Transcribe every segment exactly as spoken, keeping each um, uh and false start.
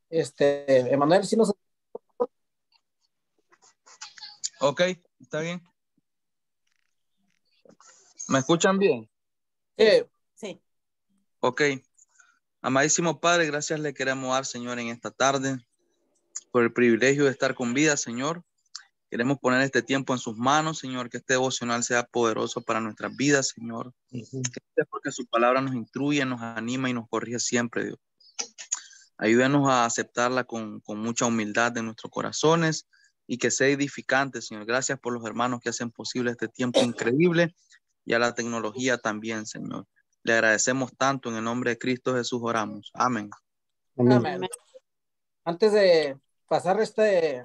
Este, Emanuel, si nos... Ok, está bien. ¿Me escuchan bien? Sí. Sí. Ok. Amadísimo Padre, gracias le queremos dar, Señor, en esta tarde por el privilegio de estar con vida, Señor. Queremos poner este tiempo en sus manos, Señor, que este devocional sea poderoso para nuestras vidas, Señor. Uh-huh. Que sea porque su palabra nos instruye, nos anima y nos corrige siempre, Dios. Ayúdenos a aceptarla con, con mucha humildad de nuestros corazones y que sea edificante, Señor. Gracias por los hermanos que hacen posible este tiempo increíble y a la tecnología también, Señor. Le agradecemos tanto, en el nombre de Cristo Jesús oramos. Amén. Amén. Amén. Antes de pasar este,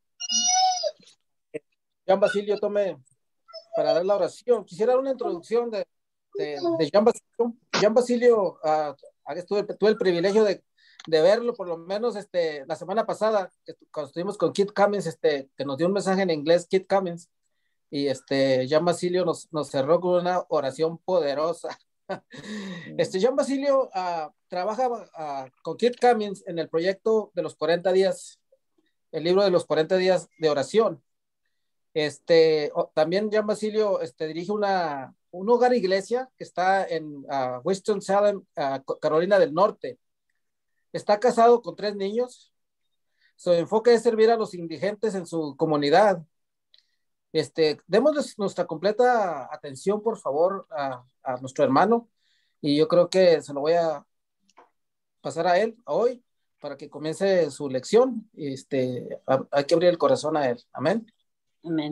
Jean Basilio tome para dar la oración, quisiera dar una introducción de, de, de Jean Basilio. Jean Basilio, uh, tuve, tuve el privilegio de, de verlo, por lo menos este, la semana pasada, cuando estuvimos con Kit Cummins, este, que nos dio un mensaje en inglés, Kit Cummins, y este, Jean Basilio nos, nos cerró con una oración poderosa. Este, Jean Basilio uh, trabaja uh, con Kit Cummins en el proyecto de los cuarenta días, el libro de los cuarenta días de oración. Este, oh, también Jean Basilio este, dirige una, un hogar iglesia que está en uh, Winston-Salem, uh, Carolina del Norte. Está casado con tres niños. Su enfoque es servir a los indigentes en su comunidad. Este, démosles nuestra completa atención, por favor, a, a nuestro hermano. Y yo creo que se lo voy a pasar a él hoy para que comience su lección. Este, a, hay que abrir el corazón a él. Amén. Amén.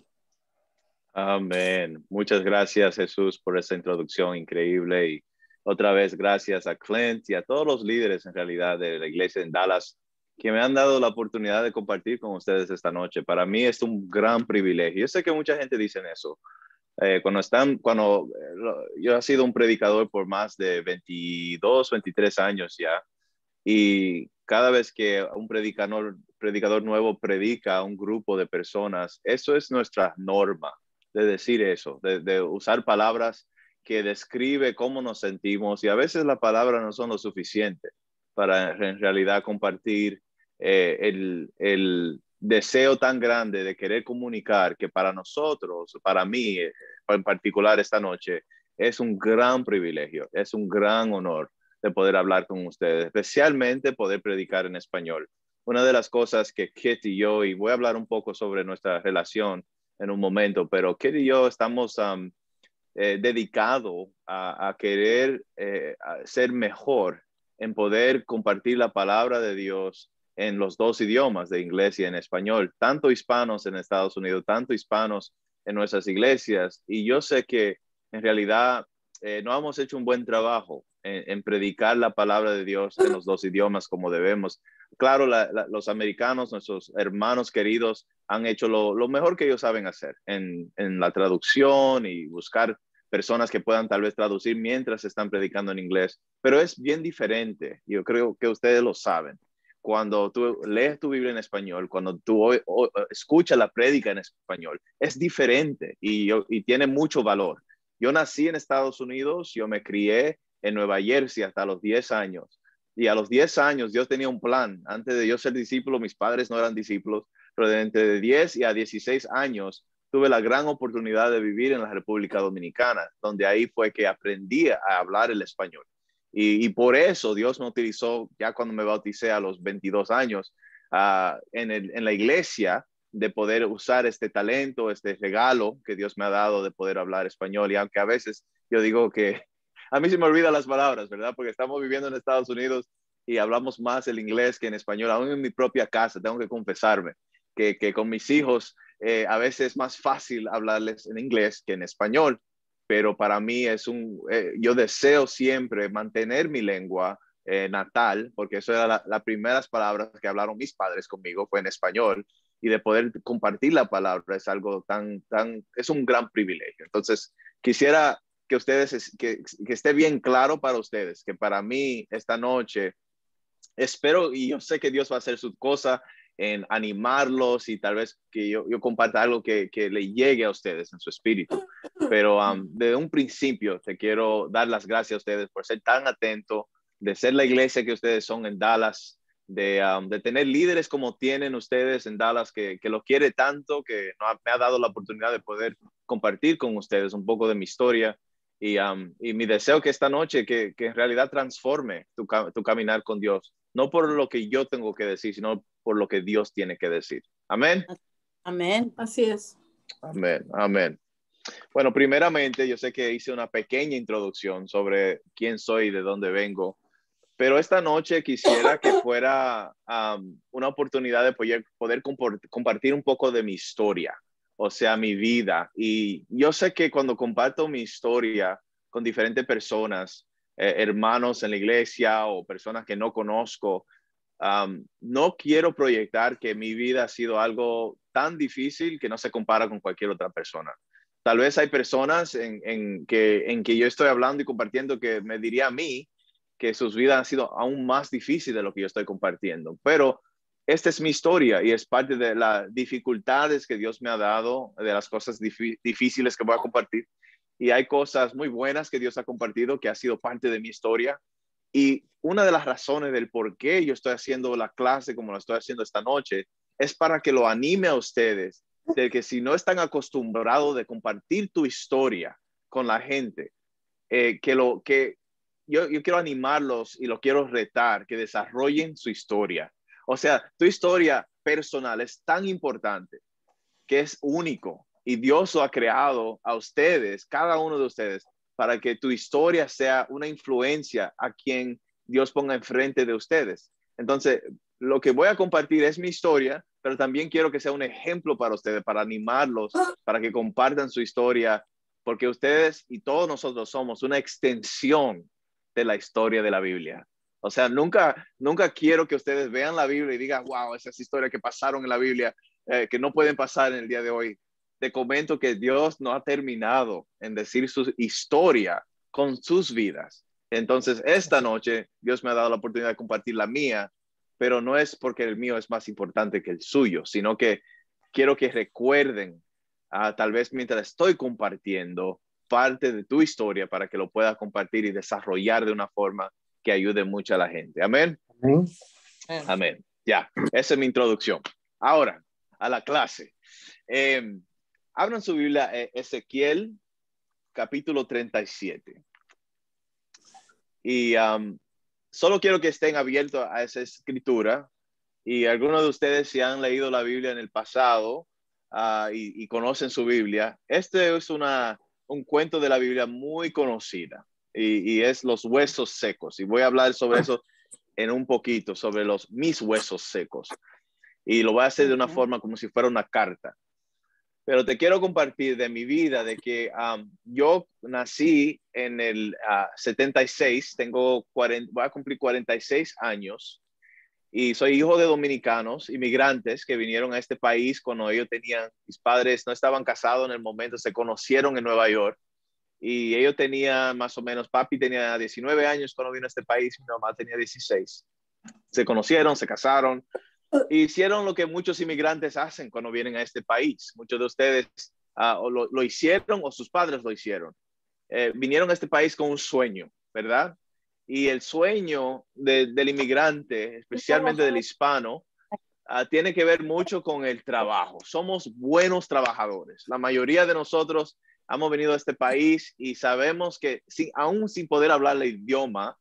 Amén. Muchas gracias, Jesús, por esta introducción increíble. Y otra vez, gracias a Clint y a todos los líderes, en realidad, de la iglesia en Dallas, que me han dado la oportunidad de compartir con ustedes esta noche. Para mí es un gran privilegio. Yo sé que mucha gente dice eso. Eh, cuando están, cuando eh, yo he sido un predicador por más de veintidós, veintitrés años ya, y cada vez que un predicador, predicador nuevo predica a un grupo de personas, eso es nuestra norma, de decir eso, de, de usar palabras que describe cómo nos sentimos, y a veces las palabras no son lo suficiente para en realidad compartir eh, el, el deseo tan grande de querer comunicar, que para nosotros, para mí en particular esta noche, es un gran privilegio, es un gran honor de poder hablar con ustedes, especialmente poder predicar en español. Una de las cosas que Kit y yo, y voy a hablar un poco sobre nuestra relación en un momento, pero Kit y yo estamos um, eh, dedicados a, a querer eh, a ser mejor en poder compartir la palabra de Dios en los dos idiomas, de inglés y en español, tanto hispanos en Estados Unidos, tanto hispanos en nuestras iglesias. Y yo sé que en realidad eh, no hemos hecho un buen trabajo en, en predicar la palabra de Dios en los dos idiomas como debemos. Claro, la, la, los americanos, nuestros hermanos queridos, han hecho lo, lo mejor que ellos saben hacer en, en la traducción y buscar personas que puedan tal vez traducir mientras están predicando en inglés, pero es bien diferente. Yo creo que ustedes lo saben. Cuando tú lees tu Biblia en español, cuando tú o, o, escuchas la prédica en español, es diferente y, yo, y tiene mucho valor. Yo nací en Estados Unidos, yo me crié en Nueva Jersey hasta los diez años. Y a los diez años Dios tenía un plan. Antes de yo ser discípulo, mis padres no eran discípulos, pero de entre diez y a dieciséis años tuve la gran oportunidad de vivir en la República Dominicana, donde ahí fue que aprendí a hablar el español. Y, y por eso Dios me utilizó, ya cuando me bauticé a los veintidós años, uh, en, el, en la iglesia, de poder usar este talento, este regalo que Dios me ha dado de poder hablar español. Y aunque a veces yo digo que a mí se me olvidan las palabras, ¿verdad? Porque estamos viviendo en Estados Unidos y hablamos más el inglés que en español, aún en mi propia casa, tengo que confesarme que, que con mis hijos eh, a veces es más fácil hablarles en inglés que en español. Pero para mí es un, eh, yo deseo siempre mantener mi lengua eh, natal, porque eso era la, las primeras palabras que hablaron mis padres conmigo, fue en español, y de poder compartir la palabra es algo tan, tan, es un gran privilegio. Entonces, quisiera que ustedes, que, que esté bien claro para ustedes, que para mí esta noche, espero, y yo sé que Dios va a hacer su cosa, en animarlos y tal vez que yo, yo comparta algo que, que le llegue a ustedes en su espíritu. Pero um, desde un principio te quiero dar las gracias a ustedes por ser tan atentos, de ser la iglesia que ustedes son en Dallas, de, um, de tener líderes como tienen ustedes en Dallas, que, que los quiere tanto, que no ha, me ha dado la oportunidad de poder compartir con ustedes un poco de mi historia. Y, um, y mi deseo que esta noche, que, que en realidad transforme tu, tu caminar con Dios, no por lo que yo tengo que decir, sino por lo que Dios tiene que decir. Amén. Amén. Así es. Amén. Amén. Bueno, primeramente, yo sé que hice una pequeña introducción sobre quién soy y de dónde vengo, pero esta noche quisiera que fuera um, una oportunidad de poder, poder compartir un poco de mi historia, o sea, mi vida. Y yo sé que cuando comparto mi historia con diferentes personas, eh, hermanos en la iglesia o personas que no conozco, um, no quiero proyectar que mi vida ha sido algo tan difícil que no se compara con cualquier otra persona. Tal vez hay personas en, en, que, en que yo estoy hablando y compartiendo que me diría a mí que sus vidas han sido aún más difíciles de lo que yo estoy compartiendo. Pero esta es mi historia y es parte de las dificultades que Dios me ha dado, de las cosas difíciles que voy a compartir. Y hay cosas muy buenas que Dios ha compartido que ha sido parte de mi historia. Y una de las razones del por qué yo estoy haciendo la clase como la estoy haciendo esta noche es para que lo anime a ustedes de que si no están acostumbrados de compartir tu historia con la gente, eh, que lo que yo, yo quiero animarlos y lo quiero retar, que desarrollen su historia. O sea, tu historia personal es tan importante que es único y Dios lo ha creado a ustedes, cada uno de ustedes, para que tu historia sea una influencia a quien Dios ponga enfrente de ustedes. Entonces, lo que voy a compartir es mi historia, pero también quiero que sea un ejemplo para ustedes, para animarlos, para que compartan su historia, porque ustedes y todos nosotros somos una extensión de la historia de la Biblia. O sea, nunca, nunca quiero que ustedes vean la Biblia y digan, wow, esas historias que pasaron en la Biblia, eh, que no pueden pasar en el día de hoy. Te comento que Dios no ha terminado en decir su historia con sus vidas. Entonces, esta noche, Dios me ha dado la oportunidad de compartir la mía, pero no es porque el mío es más importante que el suyo, sino que quiero que recuerden, uh, tal vez mientras estoy compartiendo, parte de tu historia para que lo puedas compartir y desarrollar de una forma que ayude mucho a la gente. Amén. Amén. Amén. Ya, esa es mi introducción. Ahora, a la clase. Eh, abran su Biblia, eh, Ezequiel, capítulo treinta y siete. Y um, solo quiero que estén abiertos a esa escritura. Y algunos de ustedes, si han leído la Biblia en el pasado uh, y, y conocen su Biblia, este es una, un cuento de la Biblia muy conocida. Y, y es los huesos secos. Y voy a hablar sobre eso en un poquito, sobre los mis huesos secos. Y lo voy a hacer de una forma como si fuera una carta. Pero te quiero compartir de mi vida, de que um, yo nací en el uh, setenta y seis, tengo cuarenta, voy a cumplir cuarenta y seis años, y soy hijo de dominicanos, inmigrantes que vinieron a este país cuando ellos tenían, mis padres no estaban casados en el momento, se conocieron en Nueva York, y ellos tenían más o menos, papi tenía diecinueve años cuando vino a este país, mi mamá tenía dieciséis. Se conocieron, se casaron, hicieron lo que muchos inmigrantes hacen cuando vienen a este país. Muchos de ustedes uh, lo, lo hicieron o sus padres lo hicieron. Eh, vinieron a este país con un sueño, ¿verdad? Y el sueño de, del inmigrante, especialmente del hispano, uh, tiene que ver mucho con el trabajo. Somos buenos trabajadores. La mayoría de nosotros hemos venido a este país y sabemos que sin, aún sin poder hablar el idioma,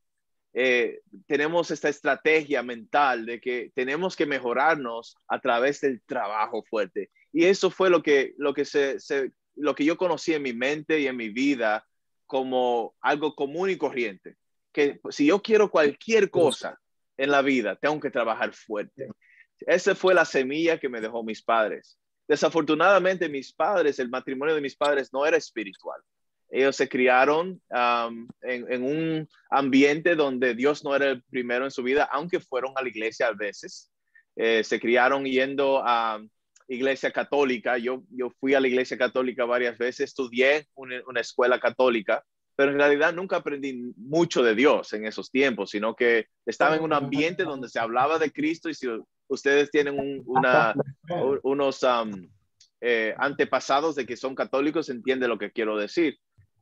Eh, tenemos esta estrategia mental de que tenemos que mejorarnos a través del trabajo fuerte. Y eso fue lo que, lo que, se, se, lo que yo conocí en mi mente y en mi vida como algo común y corriente. Que si yo quiero cualquier cosa en la vida, tengo que trabajar fuerte. Esa fue la semilla que me dejó mis padres. Desafortunadamente, mis padres, el matrimonio de mis padres no era espiritual. Ellos se criaron um, en, en un ambiente donde Dios no era el primero en su vida, aunque fueron a la iglesia a veces. Eh, se criaron yendo a iglesia católica. Yo, yo fui a la iglesia católica varias veces, estudié una, una escuela católica, pero en realidad nunca aprendí mucho de Dios en esos tiempos, sino que estaba en un ambiente donde se hablaba de Cristo. Y si ustedes tienen un, una, unos um, eh, antepasados de que son católicos, entienden lo que quiero decir.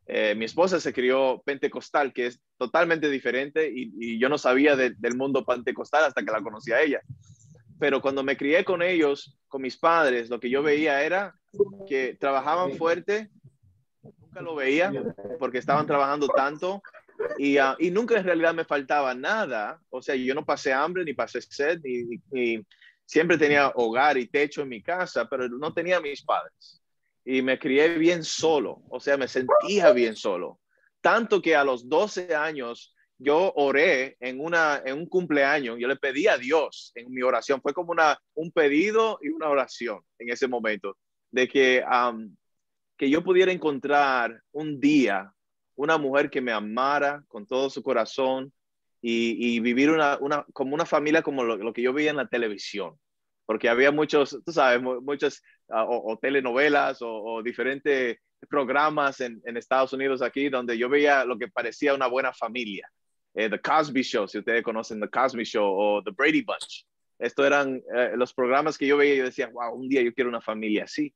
Eh, mi esposa se crió pentecostal, que es totalmente diferente, y, y yo no sabía de, del mundo pentecostal hasta que la conocí a ella. Pero cuando me crié con ellos, con mis padres, lo que yo veía era que trabajaban fuerte, nunca lo veía porque estaban trabajando tanto, y, uh, y nunca en realidad me faltaba nada. O sea, yo no pasé hambre, ni pasé sed, ni, ni siempre tenía hogar y techo en mi casa, pero no tenía a mis padres. Y me crié bien solo, o sea, me sentía bien solo. Tanto que a los doce años yo oré en, una, en un cumpleaños, yo le pedí a Dios en mi oración, fue como una, un pedido y una oración en ese momento, de que, um, que yo pudiera encontrar un día una mujer que me amara con todo su corazón y, y vivir una, una, como una familia como lo, lo que yo veía en la televisión. Porque había muchos, tú sabes, muchas uh, o, o telenovelas o, o diferentes programas en, en Estados Unidos aquí donde yo veía lo que parecía una buena familia. Eh, The Cosby Show, si ustedes conocen The Cosby Show, o The Brady Bunch. Estos eran eh, los programas que yo veía y yo decía, wow, un día yo quiero una familia así.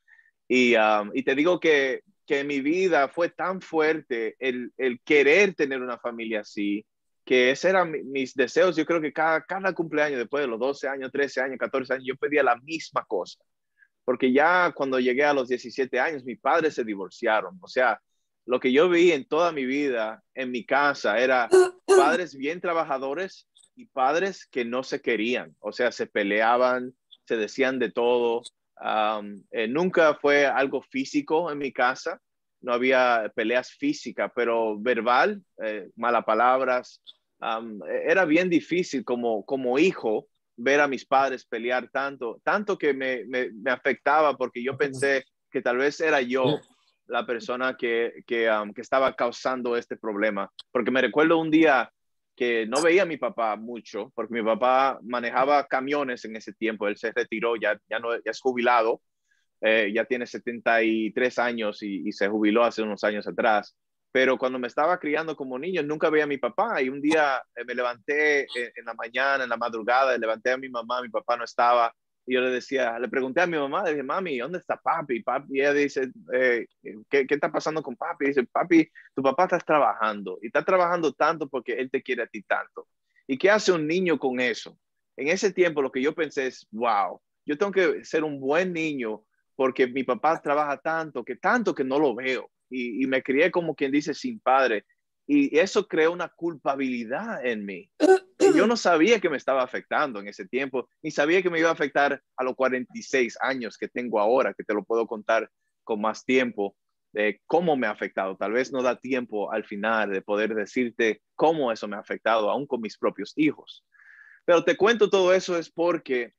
Y, um, y te digo que, que en mi vida fue tan fuerte el, el querer tener una familia así, que esos eran mis deseos. Yo creo que cada, cada cumpleaños, después de los doce años, trece años, catorce años, yo pedía la misma cosa. Porque ya cuando llegué a los diecisiete años, mis padres se divorciaron. O sea, lo que yo vi en toda mi vida, en mi casa, era padres bien trabajadores y padres que no se querían. O sea, se peleaban, se decían de todo. Um, eh, nunca fue algo físico en mi casa. No había peleas físicas, pero verbal, eh, malas palabras. Um, era bien difícil como, como hijo ver a mis padres pelear tanto, tanto que me, me, me afectaba porque yo pensé que tal vez era yo la persona que, que, um, que estaba causando este problema. Porque me recuerdo un día que no veía a mi papá mucho, porque mi papá manejaba camiones en ese tiempo, él se retiró, ya, ya, no, ya es jubilado, eh, ya tiene setenta y tres años y, y se jubiló hace unos años atrás. Pero cuando me estaba criando como niño, nunca veía a mi papá. Y un día eh, me levanté en, en la mañana, en la madrugada, levanté a mi mamá, mi papá no estaba. Y yo le decía, le pregunté a mi mamá, le dije, mami, ¿dónde está papi? papi? Y ella dice, eh, ¿qué, ¿qué está pasando con papi? Y dice, papi, tu papá está trabajando. Y está trabajando tanto porque él te quiere a ti tanto. ¿Y qué hace un niño con eso? En ese tiempo lo que yo pensé es, wow, yo tengo que ser un buen niño porque mi papá trabaja tanto, que tanto que no lo veo. Y, y me crié como quien dice sin padre. Y eso creó una culpabilidad en mí. Que yo no sabía que me estaba afectando en ese tiempo, ni sabía que me iba a afectar a los cuarenta y seis años que tengo ahora, que te lo puedo contar con más tiempo, de cómo me ha afectado. Tal vez no da tiempo al final de poder decirte cómo eso me ha afectado, aún con mis propios hijos. Pero te cuento todo eso es porque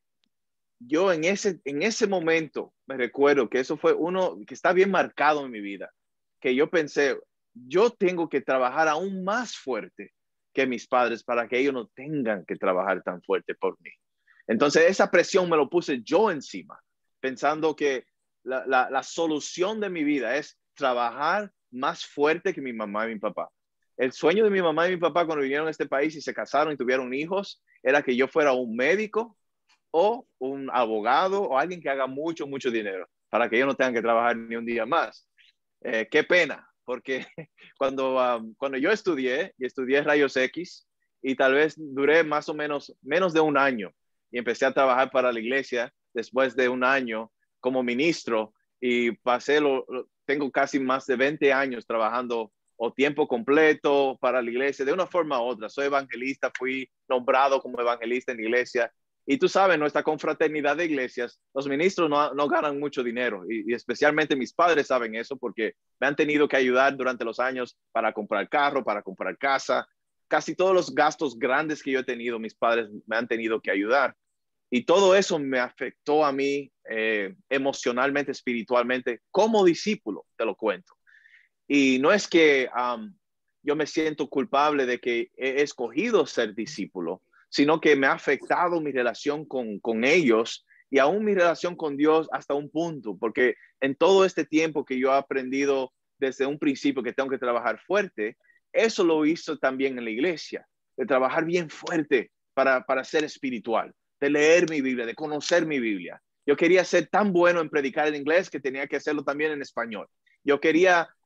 yo en ese, en ese momento me recuerdo que eso fue uno que está bien marcado en mi vida, que yo pensé, yo tengo que trabajar aún más fuerte que mis padres para que ellos no tengan que trabajar tan fuerte por mí. Entonces esa presión me lo puse yo encima, pensando que la, la, la solución de mi vida es trabajar más fuerte que mi mamá y mi papá. El sueño de mi mamá y mi papá cuando vinieron a este país y se casaron y tuvieron hijos era que yo fuera un médico o un abogado o alguien que haga mucho, mucho dinero para que ellos no tengan que trabajar ni un día más. Eh, qué pena, porque cuando, um, cuando yo estudié, y estudié rayos X, y tal vez duré más o menos menos de un año, y empecé a trabajar para la iglesia después de un año como ministro, y pasé, lo, lo, tengo casi más de veinte años trabajando o tiempo completo para la iglesia, de una forma u otra. Soy evangelista, fui nombrado como evangelista en la iglesia. Y tú sabes, nuestra confraternidad de iglesias, los ministros no, no ganan mucho dinero y, y especialmente mis padres saben eso porque me han tenido que ayudar durante los años para comprar carro, para comprar casa. Casi todos los gastos grandes que yo he tenido, mis padres me han tenido que ayudar. Y todo eso me afectó a mí eh, emocionalmente, espiritualmente, como discípulo, te lo cuento. Y no es que um, yo me siento culpable de que he escogido ser discípulo, sino que me ha afectado mi relación con, con ellos y aún mi relación con Dios hasta un punto, porque en todo este tiempo que yo he aprendido desde un principio que tengo que trabajar fuerte, eso lo hizo también en la iglesia, de trabajar bien fuerte para, para ser espiritual, de leer mi Biblia, de conocer mi Biblia. Yo quería ser tan bueno en predicar en inglés que tenía que hacerlo también en español. Yo quería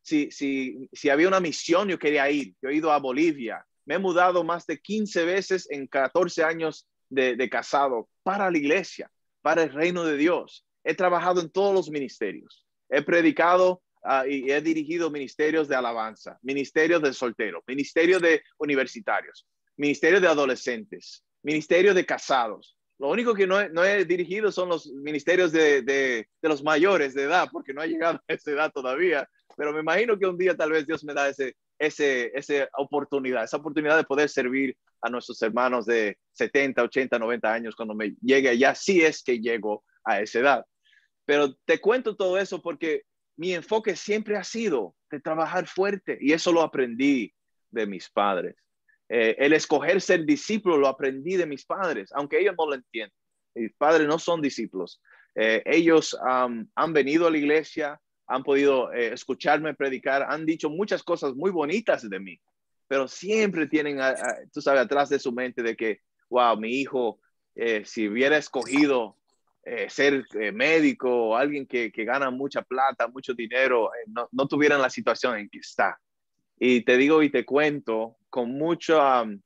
si, si, si había una misión, yo quería ir. Yo he ido a Bolivia. Me he mudado más de quince veces en catorce años de, de casado para la iglesia, para el reino de Dios. He trabajado en todos los ministerios. He predicado uh, y he dirigido ministerios de alabanza, ministerios de solteros, ministerios de universitarios, ministerios de adolescentes, ministerios de casados. Lo único que no he, no he dirigido son los ministerios de, de, de los mayores de edad, porque no he llegado a esa edad todavía. Pero me imagino que un día tal vez Dios me da ese, ese, esa oportunidad, esa oportunidad de poder servir a nuestros hermanos de setenta, ochenta, noventa años cuando me llegue allá, si es que llego a esa edad. Pero te cuento todo eso porque mi enfoque siempre ha sido de trabajar fuerte y eso lo aprendí de mis padres. Eh, el escoger ser discípulo lo aprendí de mis padres, aunque ellos no lo entienden. Mis padres no son discípulos. Eh, ellos um, han venido a la iglesia, han podido eh, escucharme predicar, han dicho muchas cosas muy bonitas de mí, pero siempre tienen, a, a, tú sabes, atrás de su mente de que, wow, mi hijo, eh, si hubiera escogido eh, ser eh, médico o alguien que, que gana mucha plata, mucho dinero, eh, no, no tuvieran la situación en que está. Y te digo y te cuento con mucha um,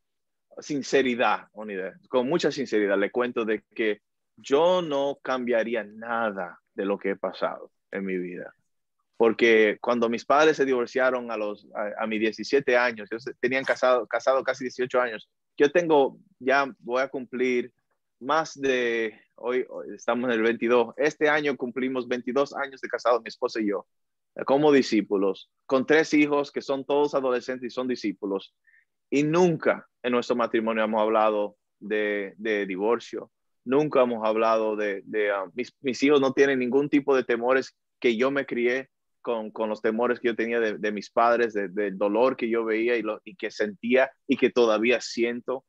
sinceridad, con mucha sinceridad, le cuento de que yo no cambiaría nada de lo que he pasado en mi vida. Porque cuando mis padres se divorciaron a, los, a, a mis diecisiete años, ellos tenían casado, casado casi dieciocho años. Yo tengo, ya voy a cumplir más de, hoy, hoy estamos en el veintidós, este año cumplimos veintidós años de casado mi esposa y yo, como discípulos, con tres hijos que son todos adolescentes y son discípulos. Y nunca en nuestro matrimonio hemos hablado de, de divorcio. Nunca hemos hablado de, de uh, mis, mis hijos no tienen ningún tipo de temores que yo me crié con, con los temores que yo tenía de, de mis padres, del de dolor que yo veía y, lo, y que sentía y que todavía siento.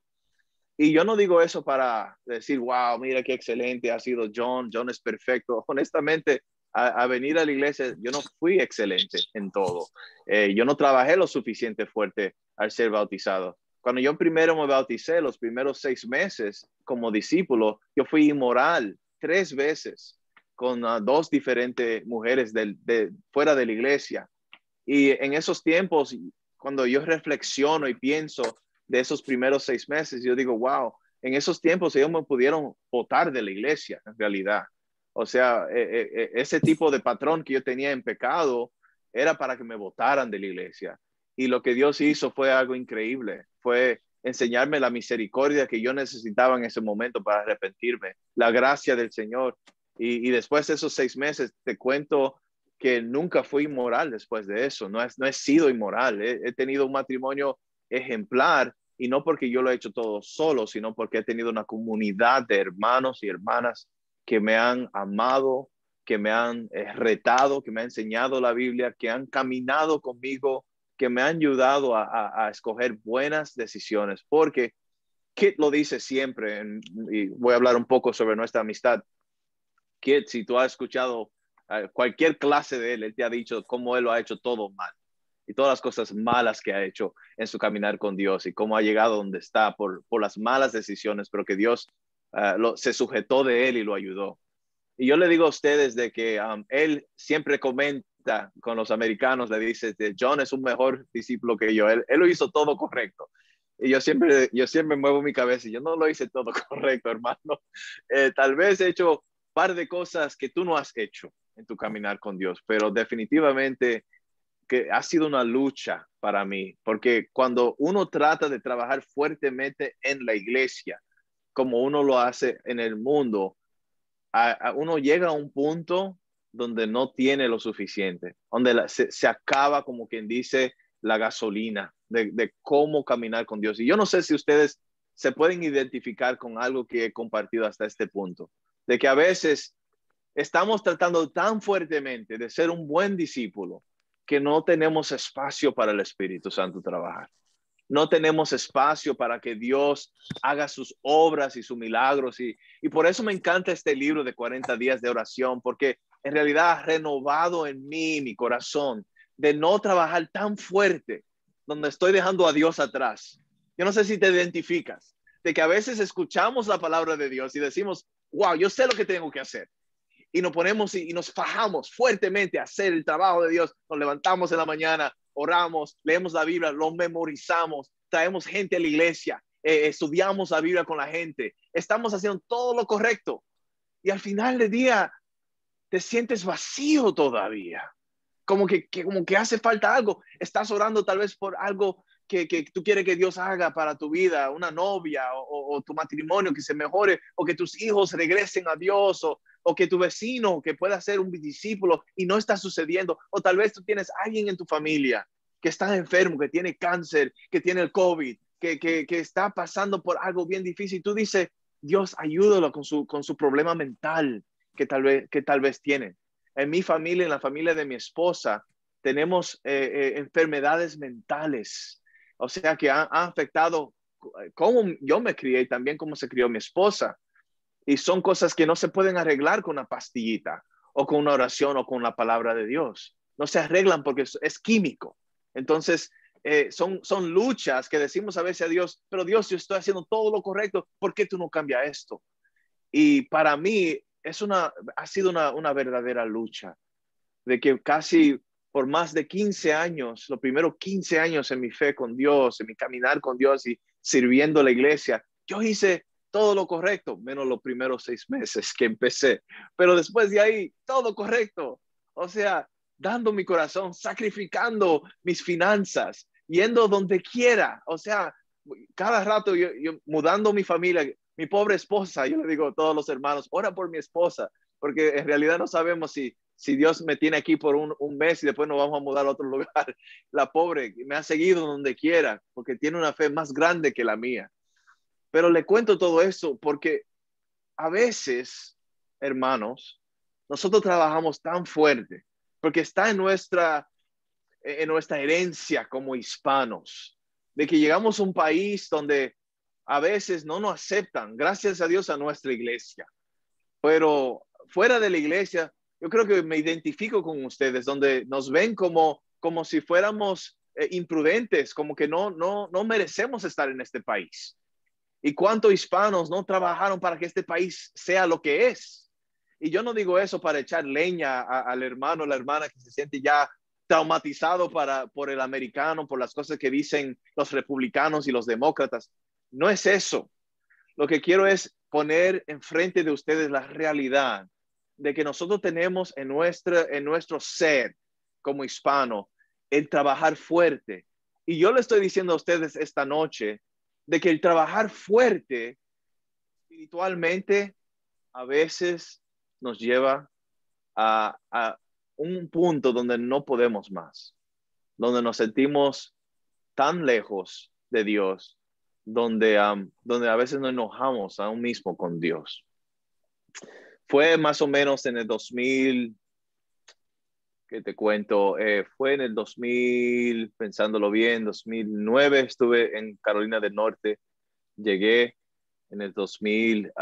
Y yo no digo eso para decir, wow, mira qué excelente ha sido John, John es perfecto. Honestamente, a, a venir a la iglesia, yo no fui excelente en todo. Eh, yo no trabajé lo suficiente fuerte al ser bautizado. Cuando yo primero me bauticé, los primeros seis meses como discípulo, yo fui inmoral tres veces con uh, dos diferentes mujeres de, de, fuera de la iglesia. Y en esos tiempos, cuando yo reflexiono y pienso de esos primeros seis meses, yo digo, wow, en esos tiempos ellos me pudieron botar de la iglesia, en realidad. O sea, eh, eh, ese tipo de patrón que yo tenía en pecado era para que me botaran de la iglesia. Y lo que Dios hizo fue algo increíble. Fue enseñarme la misericordia que yo necesitaba en ese momento para arrepentirme, la gracia del Señor. Y, y después de esos seis meses, te cuento que nunca fui inmoral después de eso. No, es, no he sido inmoral. He, he tenido un matrimonio ejemplar y no porque yo lo he hecho todo solo, sino porque he tenido una comunidad de hermanos y hermanas que me han amado, que me han eh, retado, que me han enseñado la Biblia, que han caminado conmigo, que me han ayudado a, a, a escoger buenas decisiones, porque Kit lo dice siempre, en, y voy a hablar un poco sobre nuestra amistad. Kit, si tú has escuchado uh, cualquier clase de él, él te ha dicho cómo él lo ha hecho todo mal y todas las cosas malas que ha hecho en su caminar con Dios y cómo ha llegado donde está por, por las malas decisiones, pero que Dios uh, lo, se sujetó de él y lo ayudó. Y yo le digo a ustedes de que um, él siempre comenta con los americanos, le dice, John es un mejor discípulo que yo, él, él lo hizo todo correcto. Y yo siempre, yo siempre muevo mi cabeza y yo no lo hice todo correcto, hermano. Eh, tal vez he hecho un par de cosas que tú no has hecho en tu caminar con Dios, pero definitivamente que ha sido una lucha para mí, porque cuando uno trata de trabajar fuertemente en la iglesia, como uno lo hace en el mundo, a, a uno llega a un punto donde no tiene lo suficiente, donde la, se, se acaba, como quien dice, la gasolina de, de cómo caminar con Dios. Y yo no sé si ustedes se pueden identificar con algo que he compartido hasta este punto, de que a veces estamos tratando tan fuertemente de ser un buen discípulo que no tenemos espacio para el Espíritu Santo trabajar. No tenemos espacio para que Dios haga sus obras y sus milagros. Y, y por eso me encanta este libro de cuarenta días de oración, porque en realidad ha renovado en mí mi corazón de no trabajar tan fuerte, donde estoy dejando a Dios atrás. Yo no sé si te identificas, de que a veces escuchamos la palabra de Dios y decimos, wow, yo sé lo que tengo que hacer. y nos ponemos y, y nos fajamos fuertemente a hacer el trabajo de Dios. Nos levantamos en la mañana, oramos, leemos la Biblia, lo memorizamos, traemos gente a la iglesia, eh, estudiamos la Biblia con la gente. Estamos haciendo todo lo correcto. Y al final del día te sientes vacío todavía. Como que, que, como que hace falta algo. Estás orando tal vez por algo que, que tú quieres que Dios haga para tu vida, una novia o, o tu matrimonio que se mejore, o que tus hijos regresen a Dios, o, o que tu vecino que pueda ser un discípulo y no está sucediendo. O tal vez tú tienes a alguien en tu familia que está enfermo, que tiene cáncer, que tiene el COVID, que, que, que está pasando por algo bien difícil. Y tú dices, Dios, ayúdalo con su, con su problema mental que tal vez, que tal vez tiene. En mi familia, en la familia de mi esposa, tenemos eh, eh, enfermedades mentales. O sea, que han, han afectado cómo yo me crié y también cómo se crió mi esposa. Y son cosas que no se pueden arreglar con una pastillita o con una oración o con la palabra de Dios. No se arreglan porque es, es químico. Entonces, eh, son, son luchas que decimos a veces a Dios, pero Dios, yo estoy haciendo todo lo correcto, ¿por qué tú no cambias esto? Y para mí es una, ha sido una, una verdadera lucha, de que casi por más de quince años, los primeros quince años en mi fe con Dios, en mi caminar con Dios y sirviendo a la iglesia, yo hice todo lo correcto, menos los primeros seis meses que empecé. Pero después de ahí, todo correcto. O sea, dando mi corazón, sacrificando mis finanzas, yendo donde quiera. O sea, cada rato yo, yo mudando mi familia, mi pobre esposa, yo le digo a todos los hermanos, ora por mi esposa, porque en realidad no sabemos si, si Dios me tiene aquí por un, un mes y después nos vamos a mudar a otro lugar. La pobre me ha seguido donde quiera, porque tiene una fe más grande que la mía. Pero le cuento todo esto porque a veces, hermanos, nosotros trabajamos tan fuerte, porque está en nuestra, en nuestra herencia como hispanos, de que llegamos a un país donde a veces no nos aceptan, gracias a Dios, a nuestra iglesia. Pero fuera de la iglesia, yo creo que me identifico con ustedes, donde nos ven como, como si fuéramos eh, imprudentes, como que no, no, no merecemos estar en este país. ¿Y cuántos hispanos no trabajaron para que este país sea lo que es? Y yo no digo eso para echar leña a, al hermano o la hermana que se siente ya traumatizado para, por el americano, por las cosas que dicen los republicanos y los demócratas. No es eso. Lo que quiero es poner enfrente de ustedes la realidad de que nosotros tenemos en, nuestra, en nuestro ser como hispano el trabajar fuerte. Y yo le estoy diciendo a ustedes esta noche de que el trabajar fuerte espiritualmente a veces nos lleva a, a un punto donde no podemos más, donde nos sentimos tan lejos de Dios, donde, um, donde a veces nos enojamos aún mismo con Dios. Fue más o menos en el dos mil, que te cuento, eh, fue en el dos mil, pensándolo bien, dos mil nueve, estuve en Carolina del Norte, llegué en el dos mil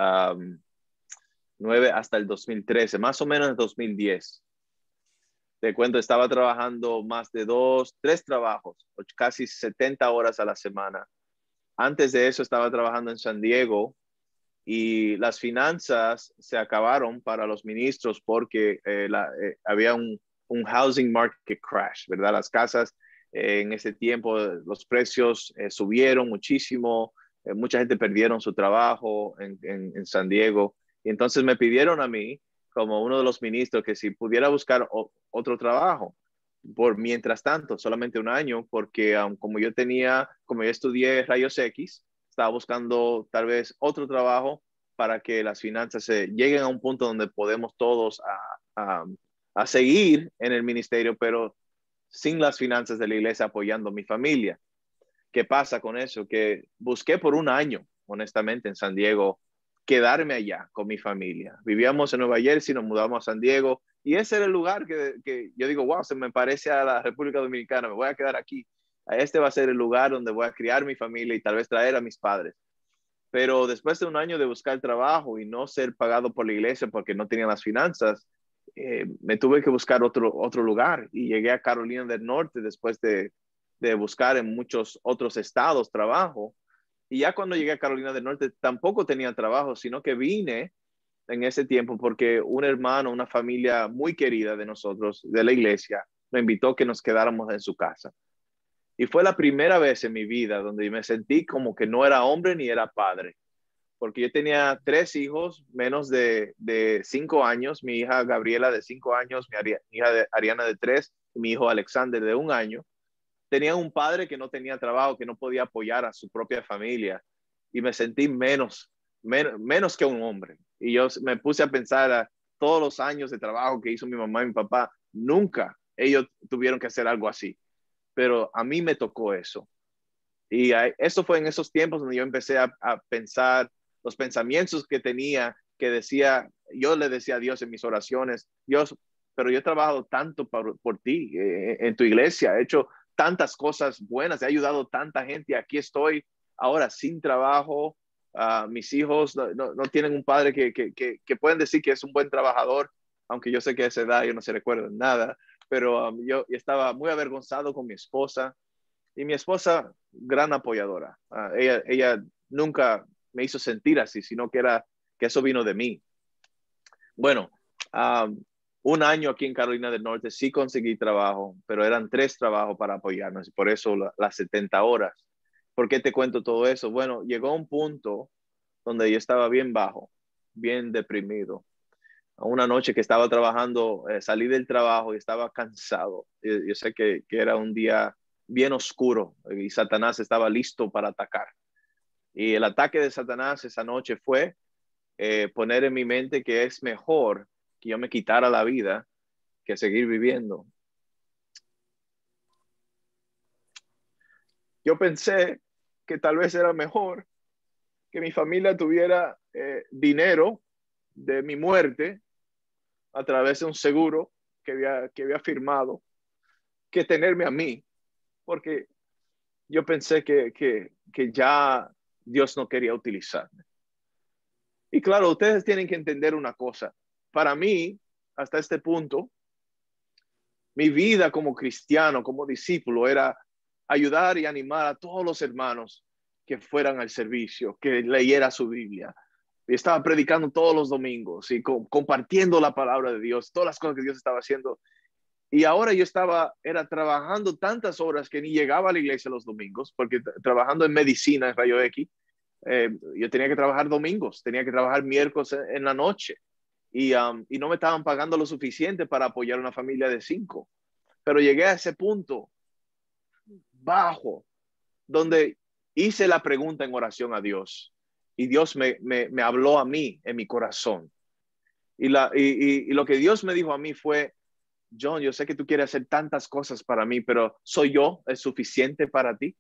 nueve hasta el dos mil trece, más o menos en el dos mil diez. Te cuento, estaba trabajando más de dos, tres trabajos, casi setenta horas a la semana. Antes de eso estaba trabajando en San Diego y las finanzas se acabaron para los ministros porque eh, la, eh, había un, un housing market crash, ¿verdad? Las casas eh, en ese tiempo, los precios eh, subieron muchísimo, eh, mucha gente perdieron su trabajo en, en, en San Diego. Y entonces me pidieron a mí, como uno de los ministros, que si pudiera buscar o, otro trabajo por mientras tanto, solamente un año, porque um, como yo tenía, como yo estudié rayos X, estaba buscando tal vez otro trabajo para que las finanzas se lleguen a un punto donde podemos todos a, a, a seguir en el ministerio, pero sin las finanzas de la iglesia apoyando a mi familia. ¿Qué pasa con eso? Que busqué por un año, honestamente, en San Diego, quedarme allá con mi familia. Vivíamos en Nueva Jersey, nos mudamos a San Diego y ese era el lugar que, que yo digo, wow, se me parece a la República Dominicana, me voy a quedar aquí. Este va a ser el lugar donde voy a criar mi familia y tal vez traer a mis padres. Pero después de un año de buscar trabajo y no ser pagado por la iglesia porque no tenía las finanzas, eh, me tuve que buscar otro, otro lugar y llegué a Carolina del Norte después de, de buscar en muchos otros estados trabajo. Y ya cuando llegué a Carolina del Norte tampoco tenía trabajo, sino que vine en ese tiempo porque un hermano, una familia muy querida de nosotros, de la iglesia, me invitó a que nos quedáramos en su casa. Y fue la primera vez en mi vida donde me sentí como que no era hombre ni era padre. Porque yo tenía tres hijos, menos de, de cinco años, mi hija Gabriela de cinco años, mi, Ari, mi hija de, Ariana de tres, y mi hijo Alexander de un año. Tenía un padre que no tenía trabajo, que no podía apoyar a su propia familia. Y me sentí menos, men, menos que un hombre. Y yo me puse a pensar a todos los años de trabajo que hizo mi mamá y mi papá. Nunca ellos tuvieron que hacer algo así. Pero a mí me tocó eso. Y eso fue en esos tiempos donde yo empecé a, a pensar los pensamientos que tenía, que decía, yo le decía a Dios en mis oraciones, Dios, pero yo he trabajado tanto por, por ti eh, en tu iglesia, he hecho tantas cosas buenas, he ayudado a tanta gente, aquí estoy ahora sin trabajo, uh, mis hijos no, no, no tienen un padre que, que, que, que pueden decir que es un buen trabajador, aunque yo sé que a esa edad yo no se recuerda nada, pero um, yo estaba muy avergonzado con mi esposa, y mi esposa, gran apoyadora, uh, ella, ella nunca me hizo sentir así, sino que era que eso vino de mí. Bueno, um, un año aquí en Carolina del Norte sí conseguí trabajo, pero eran tres trabajos para apoyarnos y por eso la, las setenta horas. ¿Por qué te cuento todo eso? Bueno, llegó un punto donde yo estaba bien bajo, bien deprimido. Una noche que estaba trabajando, eh, salí del trabajo y estaba cansado. Yo, yo sé que, que era un día bien oscuro y Satanás estaba listo para atacar. Y el ataque de Satanás esa noche fue eh, poner en mi mente que es mejor que yo me quitara la vida que seguir viviendo. Yo pensé que tal vez era mejor que mi familia tuviera eh, dinero de mi muerte a través de un seguro que había, que había firmado, que tenerme a mí, porque yo pensé que, que, que ya Dios no quería utilizarme. Y claro, ustedes tienen que entender una cosa. Para mí, hasta este punto, mi vida como cristiano, como discípulo, era ayudar y animar a todos los hermanos que fueran al servicio, que leyera su Biblia. Y estaba predicando todos los domingos y co compartiendo la palabra de Dios, todas las cosas que Dios estaba haciendo. Y ahora yo estaba, era trabajando tantas horas que ni llegaba a la iglesia los domingos, porque trabajando en medicina en Rayo X, eh, yo tenía que trabajar domingos, tenía que trabajar miércoles en, en la noche. Y, um, y no me estaban pagando lo suficiente para apoyar a una familia de cinco. Pero llegué a ese punto bajo, donde hice la pregunta en oración a Dios. Y Dios me, me, me habló a mí en mi corazón. Y, la, y, y, y lo que Dios me dijo a mí fue, John, yo sé que tú quieres hacer tantas cosas para mí, pero ¿soy yo el suficiente para ti?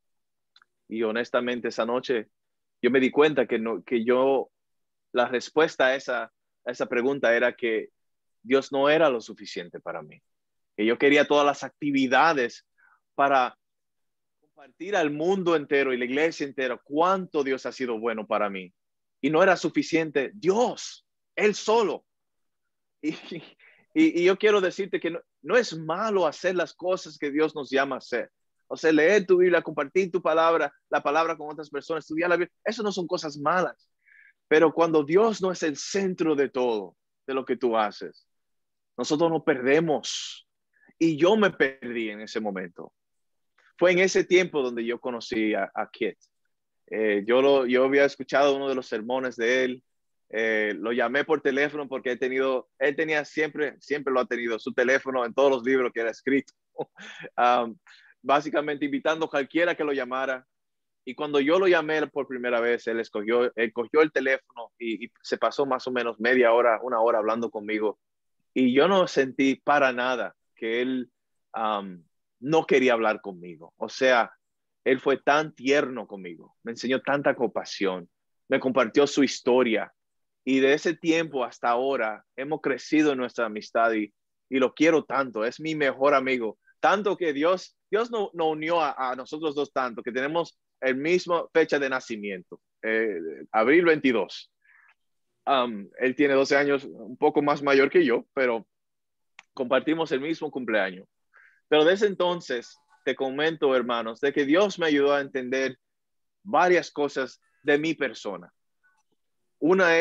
Y honestamente esa noche yo me di cuenta que, no, que yo, la respuesta a esa, a esa pregunta era que Dios no era lo suficiente para mí. Que yo quería todas las actividades para compartir al mundo entero y la iglesia entera cuánto Dios ha sido bueno para mí. Y no era suficiente Dios, Él solo. Y, y, y yo quiero decirte que no, no es malo hacer las cosas que Dios nos llama a hacer. O sea, leer tu Biblia, compartir tu palabra, la palabra con otras personas, estudiar la Biblia, eso no son cosas malas. Pero cuando Dios no es el centro de todo, de lo que tú haces, nosotros nos perdemos. Y yo me perdí en ese momento. Fue en ese tiempo donde yo conocí a, a Kit. Eh, yo, lo, yo había escuchado uno de los sermones de él. Eh, lo llamé por teléfono porque he tenido, él tenía siempre, siempre lo ha tenido, su teléfono en todos los libros que era escrito. um, básicamente invitando a cualquiera que lo llamara. Y cuando yo lo llamé por primera vez, él escogió, él cogió el teléfono y, y se pasó más o menos media hora, una hora hablando conmigo. Y yo no sentí para nada que él um, no quería hablar conmigo. O sea, él fue tan tierno conmigo, me enseñó tanta compasión, me compartió su historia. Y de ese tiempo hasta ahora hemos crecido en nuestra amistad y, y lo quiero tanto, es mi mejor amigo. Tanto que Dios, Dios nos no unió a, a nosotros dos tanto, que tenemos el mismo fecha de nacimiento, eh, abril veintidós. Um, él tiene doce años, un poco más mayor que yo, pero compartimos el mismo cumpleaños. Pero desde entonces, te comento, hermanos, de que Dios me ayudó a entender varias cosas de mi persona. Una es,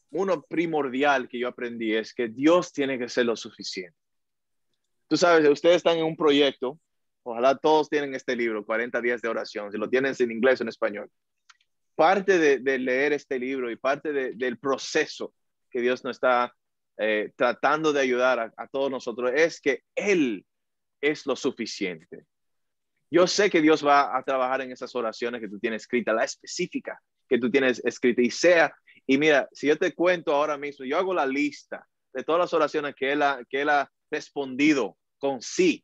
uno primordial que yo aprendí es que Dios tiene que ser lo suficiente. Tú sabes, ustedes están en un proyecto, ojalá todos tienen este libro, cuarenta días de oración, si lo tienen en inglés o en español. Parte de, de leer este libro y parte de, del proceso que Dios nos está eh, tratando de ayudar a, a todos nosotros es que Él es lo suficiente. Yo sé que Dios va a trabajar en esas oraciones que tú tienes escritas, la específica que tú tienes escrita y sea, y mira, si yo te cuento ahora mismo, yo hago la lista de todas las oraciones que Él ha, que él ha respondido con sí,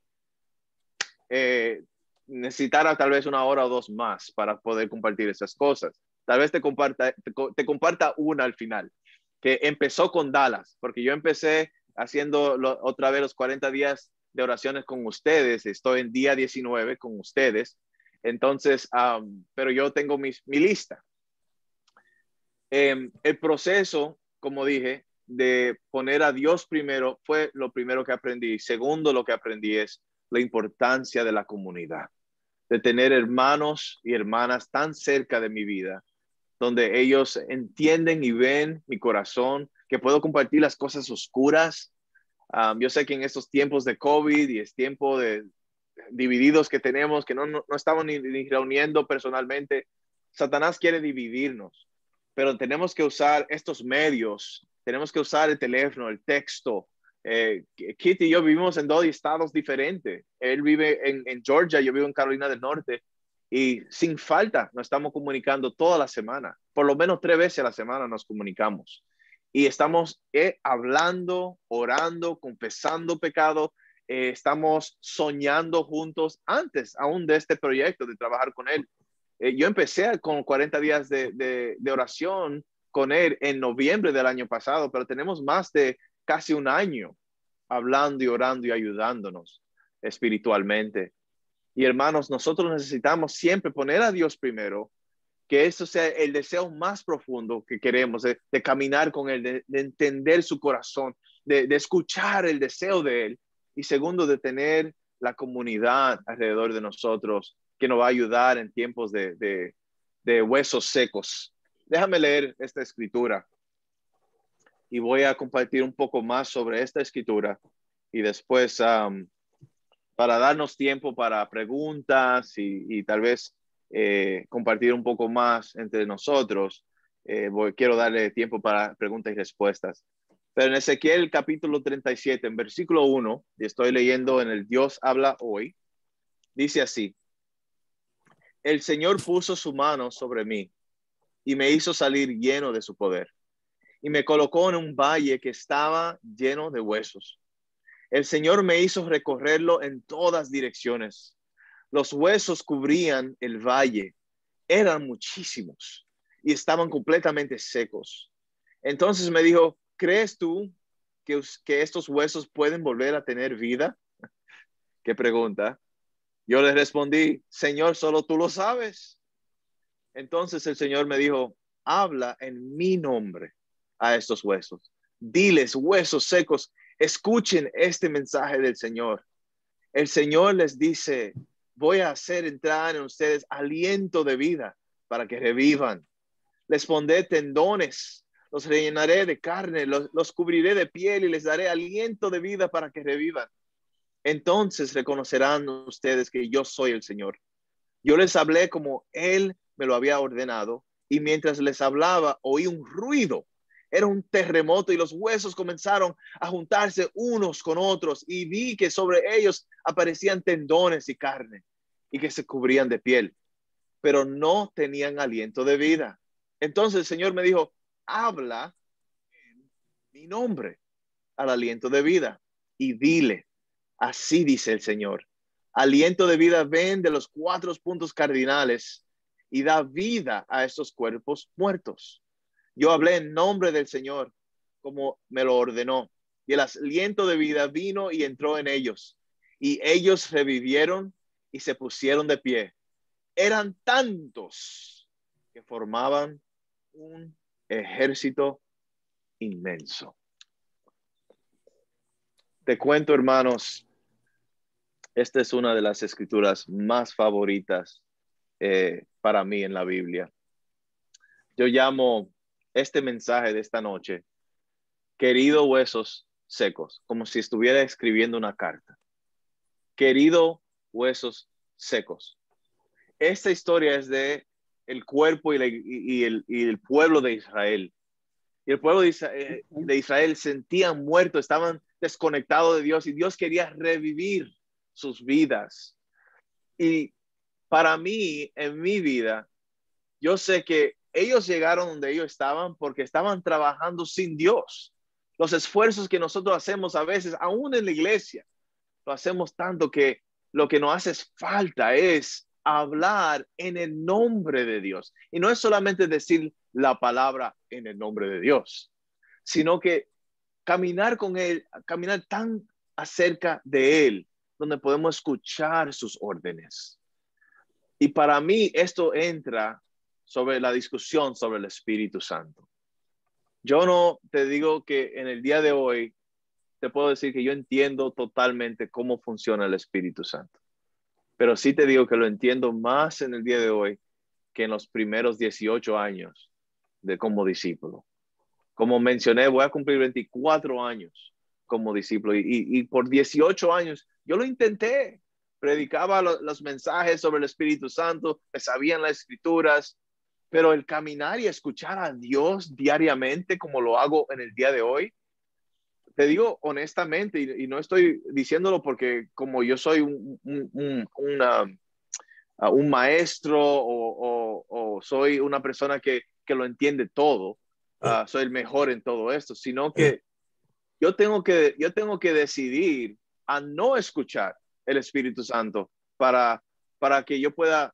eh, necesitara tal vez una hora o dos más para poder compartir esas cosas. Tal vez te comparta, te, te comparta una al final, que empezó con Dallas, porque yo empecé haciendo lo, otra vez los cuarenta días de oraciones con ustedes, estoy en día diecinueve con ustedes, entonces, um, pero yo tengo mi, mi lista. Eh, el proceso, como dije, de poner a Dios primero fue lo primero que aprendí. Segundo, lo que aprendí es la importancia de la comunidad, de tener hermanos y hermanas tan cerca de mi vida, donde ellos entienden y ven mi corazón, que puedo compartir las cosas oscuras. Um, yo sé que en estos tiempos de COVID y es tiempo de divididos que tenemos, que no, no, no estamos ni, ni reuniendo personalmente, Satanás quiere dividirnos, pero tenemos que usar estos medios, tenemos que usar el teléfono, el texto. Eh, Kitty y yo vivimos en dos estados diferentes. Él vive en, en Georgia, yo vivo en Carolina del Norte, y sin falta nos estamos comunicando toda la semana, por lo menos tres veces a la semana nos comunicamos. Y estamos eh, hablando, orando, confesando pecado, eh, estamos soñando juntos antes aún de este proyecto, de trabajar con él. Eh, yo empecé con cuarenta días de, de, de oración con él en noviembre del año pasado, pero tenemos más de casi un año hablando y orando y ayudándonos espiritualmente. Y hermanos, nosotros necesitamos siempre poner a Dios primero, que eso sea el deseo más profundo que queremos, de, de caminar con Él, de, de entender su corazón, de, de escuchar el deseo de Él. Y segundo, de tener la comunidad alrededor de nosotros que nos va a ayudar en tiempos de, de, de huesos secos. Déjame leer esta escritura y voy a compartir un poco más sobre esta escritura y después um, para darnos tiempo para preguntas y, y tal vez eh, compartir un poco más entre nosotros. Eh, voy, quiero darle tiempo para preguntas y respuestas. Pero en Ezequiel capítulo treinta y siete, en versículo uno, y estoy leyendo en el Dios habla hoy, dice así: el Señor puso su mano sobre mí y me hizo salir lleno de su poder y me colocó en un valle que estaba lleno de huesos. El Señor me hizo recorrerlo en todas direcciones. Los huesos cubrían el valle, eran muchísimos y estaban completamente secos. Entonces me dijo: ¿crees tú que, que estos huesos pueden volver a tener vida? ¿Qué pregunta? Yo le respondí: Señor, solo tú lo sabes. Entonces el Señor me dijo: habla en mi nombre a estos huesos. Diles, huesos secos, escuchen este mensaje del Señor. El Señor les dice: voy a hacer entrar en ustedes aliento de vida para que revivan. Les pondré tendones, los rellenaré de carne, los, los cubriré de piel y les daré aliento de vida para que revivan. Entonces reconocerán ustedes que yo soy el Señor. Yo les hablé como Él me lo había ordenado, y mientras les hablaba oí un ruido. Era un terremoto y los huesos comenzaron a juntarse unos con otros, y vi que sobre ellos aparecían tendones y carne y que se cubrían de piel, pero no tenían aliento de vida. Entonces el Señor me dijo: habla en mi nombre al aliento de vida y dile: así dice el Señor, aliento de vida ven de los cuatro puntos cardinales y da vida a estos cuerpos muertos. Yo hablé en nombre del Señor como me lo ordenó, y el aliento de vida vino y entró en ellos, y ellos revivieron y se pusieron de pie. Eran tantos que formaban un ejército inmenso. Te cuento, hermanos, esta es una de las escrituras más favoritas eh, para mí en la Biblia. Yo llamo este mensaje de esta noche, querido huesos secos, como si estuviera escribiendo una carta. Querido huesos secos. Esta historia es de el cuerpo y, la, y, y, el, y el pueblo de Israel. Y el pueblo de Israel, de Israel sentían muertos, estaban desconectados de Dios y Dios quería revivir sus vidas. Y para mí, en mi vida, yo sé que ellos llegaron donde ellos estaban porque estaban trabajando sin Dios. Los esfuerzos que nosotros hacemos a veces, aún en la iglesia, lo hacemos tanto que lo que nos hace falta es hablar en el nombre de Dios. Y no es solamente decir la palabra en el nombre de Dios, sino que caminar con Él, caminar tan acerca de Él, donde podemos escuchar sus órdenes. Y para mí esto entra sobre la discusión sobre el Espíritu Santo. Yo no te digo que en el día de hoy te puedo decir que yo entiendo totalmente cómo funciona el Espíritu Santo. Pero sí te digo que lo entiendo más en el día de hoy que en los primeros dieciocho años de como discípulo. Como mencioné, voy a cumplir veinticuatro años como discípulo y, y, y por dieciocho años yo lo intenté. Predicaba lo, los mensajes sobre el Espíritu Santo, me sabían las escrituras, pero el caminar y escuchar a Dios diariamente como lo hago en el día de hoy, te digo honestamente, y, y no estoy diciéndolo porque como yo soy un, un, un, una, uh, un maestro o, o, o soy una persona que, que lo entiende todo, uh, soy el mejor en todo esto, sino que yo tengo que, yo tengo que decidir a no escuchar el Espíritu Santo para, para que yo pueda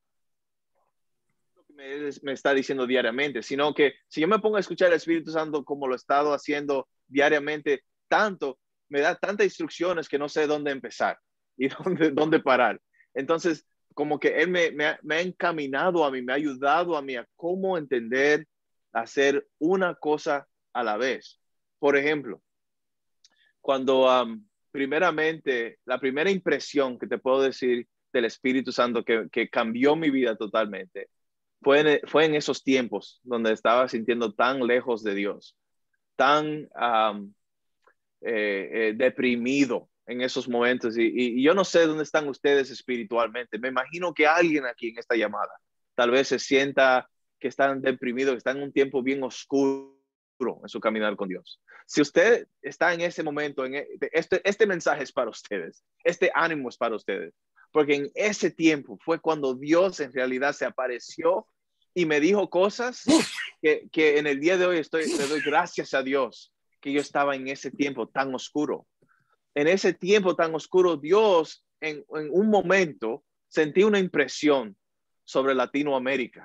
lo que me, me está diciendo diariamente, sino que si yo me pongo a escuchar el Espíritu Santo como lo he estado haciendo diariamente, tanto, me da tantas instrucciones que no sé dónde empezar y dónde, dónde parar. Entonces, como que Él me, me, me ha encaminado a mí, me ha ayudado a mí a cómo entender, hacer una cosa a la vez. Por ejemplo, cuando um, primeramente, la primera impresión que te puedo decir del Espíritu Santo que, que cambió mi vida totalmente, fue en, fue en esos tiempos donde estaba sintiendo tan lejos de Dios, tan um, eh, eh, deprimido en esos momentos. Y, y, y yo no sé dónde están ustedes espiritualmente. Me imagino que alguien aquí en esta llamada tal vez se sienta que están deprimidos, que están en un tiempo bien oscuro en su caminar con Dios. Si usted está en ese momento, en este, este mensaje es para ustedes, este ánimo es para ustedes, porque en ese tiempo fue cuando Dios en realidad se apareció y me dijo cosas que, que en el día de hoy estoy, le doy gracias a Dios que yo estaba en ese tiempo tan oscuro. En ese tiempo tan oscuro, Dios en, en un momento sentí una impresión sobre Latinoamérica.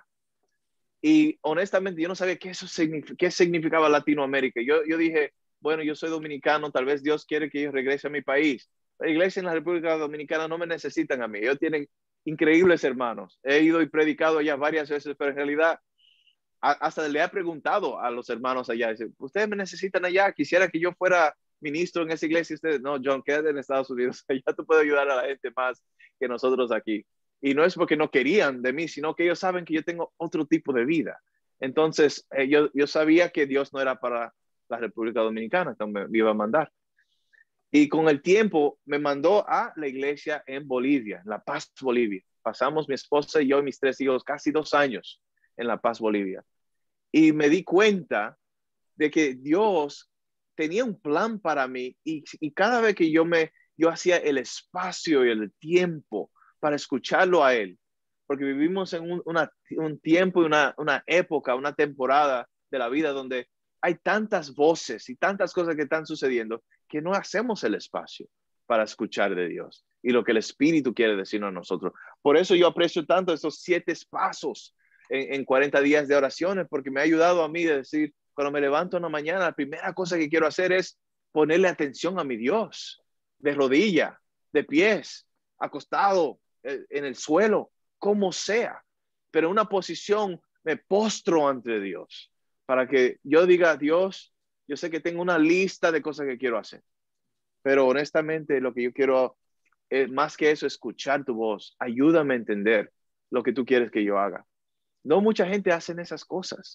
Y honestamente yo no sabía qué, eso signific qué significaba Latinoamérica. Yo, yo dije, bueno, yo soy dominicano, tal vez Dios quiere que yo regrese a mi país. La iglesia en la República Dominicana no me necesitan a mí. Ellos tienen increíbles hermanos. He ido y predicado allá varias veces, pero en realidad a, hasta le he preguntado a los hermanos allá, dice, ustedes me necesitan allá, quisiera que yo fuera ministro en esa iglesia. Ustedes, no, John, quédate en Estados Unidos. Allá tú puedes ayudar a la gente más que nosotros aquí. Y no es porque no querían de mí, sino que ellos saben que yo tengo otro tipo de vida. Entonces, eh, yo, yo sabía que Dios no era para la República Dominicana, que me, me iba a mandar. Y con el tiempo me mandó a la iglesia en Bolivia, en La Paz, Bolivia. Pasamos mi esposa y yo y mis tres hijos casi dos años en La Paz, Bolivia. Y me di cuenta de que Dios tenía un plan para mí y, y cada vez que yo me yo hacía el espacio y el tiempo para escucharlo a Él, porque vivimos en un, una, un tiempo y una, una época, una temporada de la vida donde hay tantas voces y tantas cosas que están sucediendo que no hacemos el espacio para escuchar de Dios y lo que el Espíritu quiere decirnos a nosotros. Por eso yo aprecio tanto esos siete pasos en, en cuarenta días de oraciones, porque me ha ayudado a mí a decir, cuando me levanto en la mañana, la primera cosa que quiero hacer es ponerle atención a mi Dios, de rodilla, de pies, acostado, en el suelo, como sea, pero en una posición me postro ante Dios, para que yo diga, Dios, yo sé que tengo una lista de cosas que quiero hacer, pero honestamente lo que yo quiero es más que eso, escuchar tu voz. Ayúdame a entender lo que tú quieres que yo haga. No mucha gente hace esas cosas.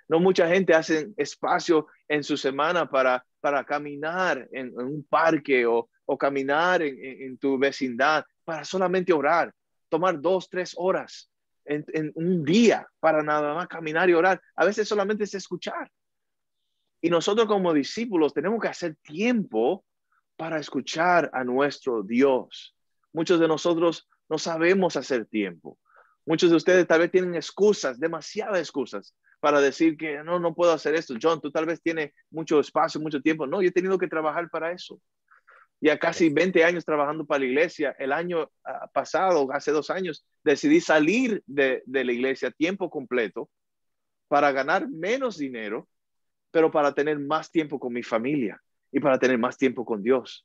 No mucha gente hace espacio en su semana para, para caminar en, en un parque o, o caminar en, en, en tu vecindad para solamente orar, tomar dos, tres horas en, en un día para nada más caminar y orar. A veces solamente es escuchar. Y nosotros como discípulos tenemos que hacer tiempo para escuchar a nuestro Dios. Muchos de nosotros no sabemos hacer tiempo. Muchos de ustedes tal vez tienen excusas, demasiadas excusas, para decir que no, no puedo hacer esto. John, tú tal vez tienes mucho espacio, mucho tiempo. No, yo he tenido que trabajar para eso. Ya casi veinte años trabajando para la iglesia. El año uh, pasado, hace dos años, decidí salir de, de la iglesia a tiempo completo para ganar menos dinero, pero para tener más tiempo con mi familia y para tener más tiempo con Dios.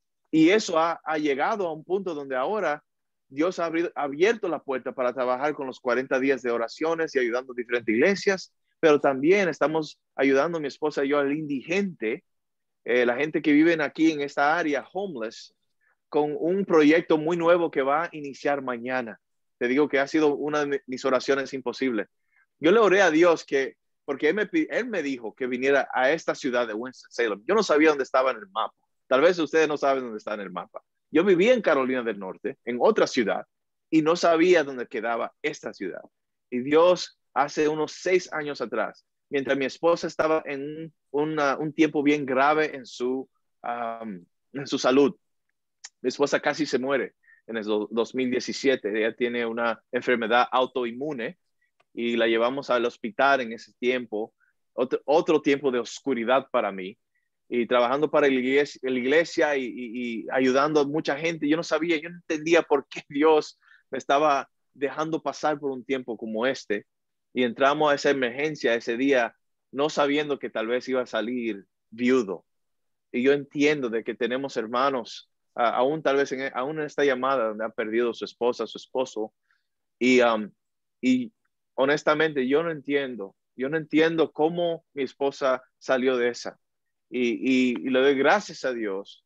Y eso ha, ha llegado a un punto donde ahora Dios ha abierto la puerta para trabajar con los cuarenta días de oraciones y ayudando a diferentes iglesias, pero también estamos ayudando a mi esposa y yo al indigente, eh, la gente que vive aquí en esta área, homeless, con un proyecto muy nuevo que va a iniciar mañana. Te digo que ha sido una de mis oraciones imposibles. Yo le oré a Dios que, porque él me, él me dijo que viniera a esta ciudad de Winston-Salem. Yo no sabía dónde estaba en el mapa. Tal vez ustedes no saben dónde está en el mapa. Yo vivía en Carolina del Norte, en otra ciudad, y no sabía dónde quedaba esta ciudad. Y Dios, hace unos seis años atrás, mientras mi esposa estaba en un, una, un tiempo bien grave en su, um, en su salud, mi esposa casi se muere en el dos mil diecisiete. Ella tiene una enfermedad autoinmune y la llevamos al hospital en ese tiempo, otro, otro tiempo de oscuridad para mí. Y trabajando para la iglesia, la iglesia y, y, y ayudando a mucha gente. Yo no sabía, yo no entendía por qué Dios me estaba dejando pasar por un tiempo como este. Y entramos a esa emergencia ese día, no sabiendo que tal vez iba a salir viudo. Y yo entiendo de que tenemos hermanos, uh, aún tal vez en, aún en esta llamada donde han perdido su esposa, su esposo. Y, um, y honestamente yo no entiendo, yo no entiendo cómo mi esposa salió de esa. Y, y, y le doy gracias a Dios.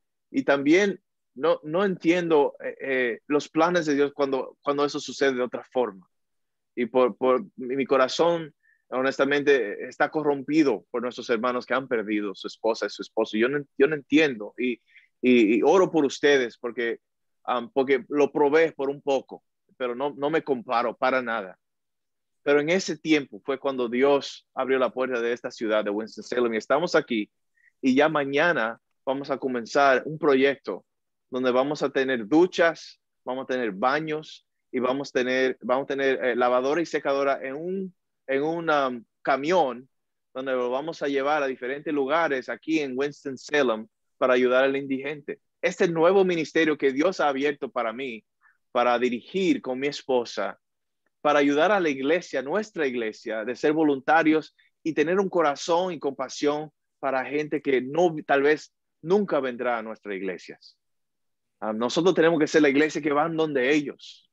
Y también no, no entiendo eh, eh, los planes de Dios cuando, cuando eso sucede de otra forma. Y por, por mi corazón, honestamente, está corrompido por nuestros hermanos que han perdido su esposa y su esposo. Yo no, yo no entiendo. Y, y, y oro por ustedes porque, um, porque lo probé por un poco, pero no, no me comparo para nada. Pero en ese tiempo fue cuando Dios abrió la puerta de esta ciudad de Winston-Salem y estamos aquí y ya mañana vamos a comenzar un proyecto donde vamos a tener duchas, vamos a tener baños y vamos a tener, vamos a tener eh, lavadora y secadora en un, en un um, camión donde lo vamos a llevar a diferentes lugares aquí en Winston-Salem para ayudar al indigente. Este nuevo ministerio que Dios ha abierto para mí, para dirigir con mi esposa, para ayudar a la iglesia, nuestra iglesia, de ser voluntarios y tener un corazón y compasión para gente que no, tal vez nunca vendrá a nuestras iglesias. Um, nosotros tenemos que ser la iglesia que van donde ellos.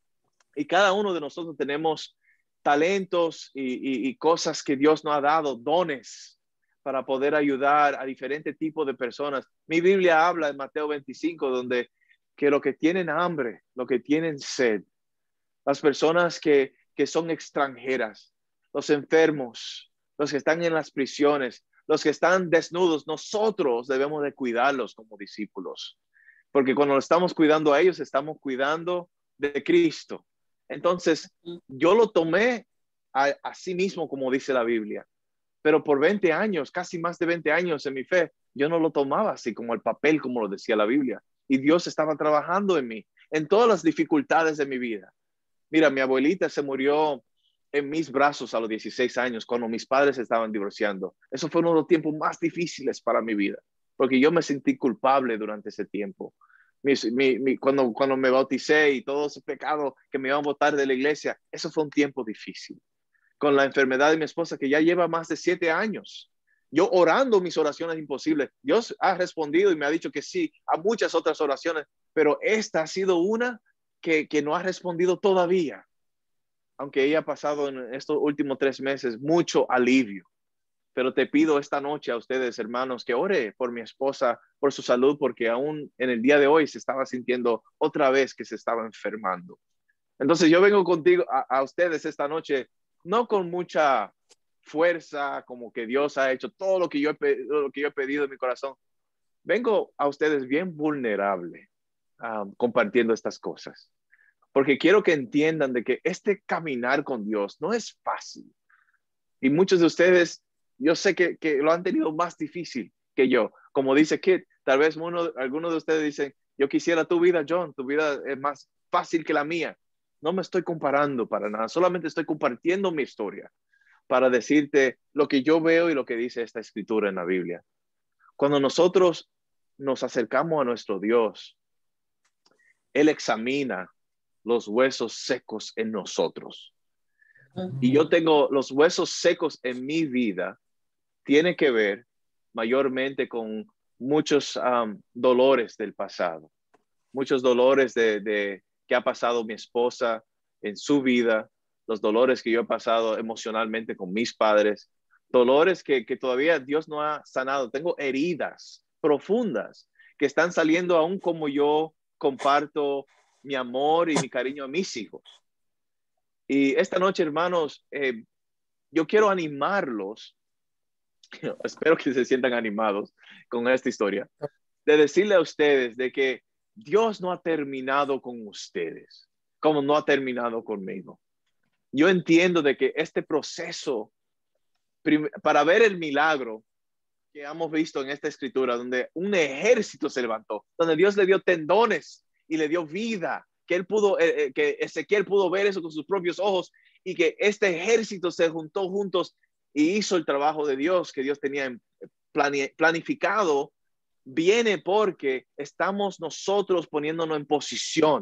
Y cada uno de nosotros tenemos talentos y, y, y cosas que Dios nos ha dado, dones para poder ayudar a diferentes tipos de personas. Mi Biblia habla en Mateo veinticinco, donde que lo que tienen hambre, lo que tienen sed, las personas que, que son extranjeras, los enfermos, los que están en las prisiones, los que están desnudos, nosotros debemos de cuidarlos como discípulos. Porque cuando lo estamos cuidando a ellos, estamos cuidando de Cristo. Entonces, yo lo tomé a, a sí mismo, como dice la Biblia. Pero por veinte años, casi más de veinte años en mi fe, yo no lo tomaba así como el papel, como lo decía la Biblia. Y Dios estaba trabajando en mí, en todas las dificultades de mi vida. Mira, mi abuelita se murió en mis brazos a los dieciséis años, cuando mis padres estaban divorciando. Eso fue uno de los tiempos más difíciles para mi vida, porque yo me sentí culpable durante ese tiempo. Mi, mi, mi, cuando, cuando me bauticé y todo ese pecado que me iban a botar de la iglesia, eso fue un tiempo difícil. Con la enfermedad de mi esposa, que ya lleva más de siete años. Yo orando mis oraciones imposibles. Dios ha respondido y me ha dicho que sí a muchas otras oraciones, pero esta ha sido una que, que no ha respondido todavía. Aunque ella ha pasado en estos últimos tres meses mucho alivio. Pero te pido esta noche a ustedes, hermanos, que ore por mi esposa, por su salud, porque aún en el día de hoy se estaba sintiendo otra vez que se estaba enfermando. Entonces yo vengo contigo a, a ustedes esta noche, no con mucha fuerza, como que Dios ha hecho todo lo que yo he, lo que yo he pedido en mi corazón. Vengo a ustedes bien vulnerable, um, compartiendo estas cosas, porque quiero que entiendan de que este caminar con Dios no es fácil. Y muchos de ustedes, yo sé que, que lo han tenido más difícil que yo. Como dice Kit, tal vez uno, algunos de ustedes dicen, yo quisiera tu vida, John, tu vida es más fácil que la mía. No me estoy comparando para nada, solamente estoy compartiendo mi historia para decirte lo que yo veo y lo que dice esta escritura en la Biblia. Cuando nosotros nos acercamos a nuestro Dios, Él examina los huesos secos en nosotros. Y yo tengo los huesos secos en mi vida, tiene que ver mayormente con muchos um, dolores del pasado, muchos dolores de, de que ha pasado mi esposa en su vida, los dolores que yo he pasado emocionalmente con mis padres, dolores que, que todavía Dios no ha sanado. Tengo heridas profundas que están saliendo aún como yo comparto mi amor y mi cariño a mis hijos. Y esta noche, hermanos, eh, yo quiero animarlos, espero que se sientan animados con esta historia, de decirle a ustedes de que Dios no ha terminado con ustedes, como no ha terminado conmigo. Yo entiendo de que este proceso, para ver el milagro que hemos visto en esta escritura, donde un ejército se levantó, donde Dios le dio tendones y le dio vida, que él pudo, eh, que Ezequiel pudo ver eso con sus propios ojos, y que este ejército se juntó juntos y hizo el trabajo de Dios que Dios tenía planificado, viene porque estamos nosotros poniéndonos en posición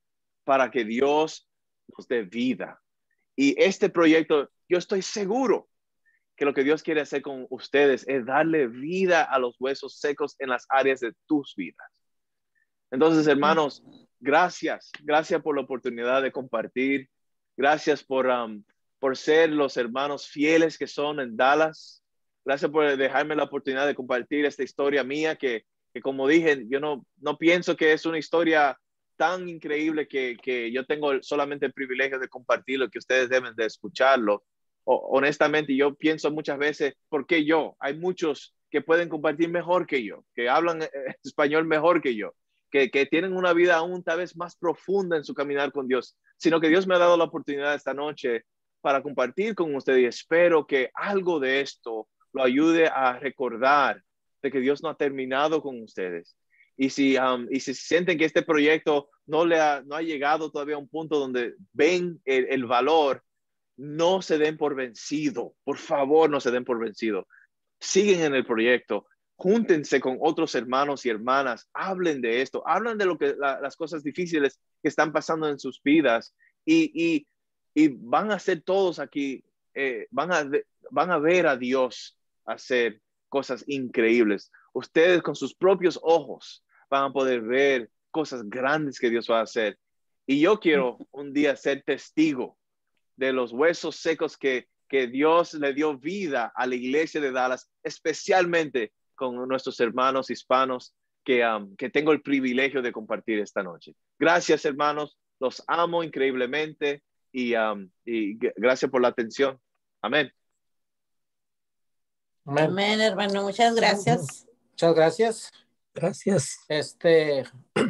para que Dios nos dé vida. Y este proyecto, yo estoy seguro que lo que Dios quiere hacer con ustedes es darle vida a los huesos secos en las áreas de tus vidas. Entonces, hermanos, gracias, gracias por la oportunidad de compartir. Gracias por, um, por ser los hermanos fieles que son en Dallas. Gracias por dejarme la oportunidad de compartir esta historia mía que, que como dije, yo no, no pienso que es una historia tan increíble que, que yo tengo solamente el privilegio de compartirlo, que ustedes deben de escucharlo. O, honestamente, yo pienso muchas veces, ¿por qué yo? Hay muchos que pueden compartir mejor que yo, que hablan español mejor que yo. Que, que tienen una vida aún tal vez más profunda en su caminar con Dios, sino que Dios me ha dado la oportunidad esta noche para compartir con ustedes, y espero que algo de esto lo ayude a recordar de que Dios no ha terminado con ustedes. Y si, um, y si sienten que este proyecto no, le ha, no ha llegado todavía a un punto donde ven el, el valor, no se den por vencido. Por favor, no se den por vencido. Siguen en el proyecto. Júntense con otros hermanos y hermanas, hablen de esto, hablan de lo que la, las cosas difíciles que están pasando en sus vidas, y, y, y van a ser todos aquí, eh, van, a, van a ver a Dios hacer cosas increíbles. Ustedes con sus propios ojos van a poder ver cosas grandes que Dios va a hacer. Y yo quiero un día ser testigo de los huesos secos que, que Dios le dio vida a la iglesia de Dallas, especialmente con nuestros hermanos hispanos que, um, que tengo el privilegio de compartir esta noche. Gracias, hermanos. Los amo increíblemente y, um, y gracias por la atención. Amén. Amén. Amén, hermano. Muchas gracias. Muchas gracias. Gracias. Este,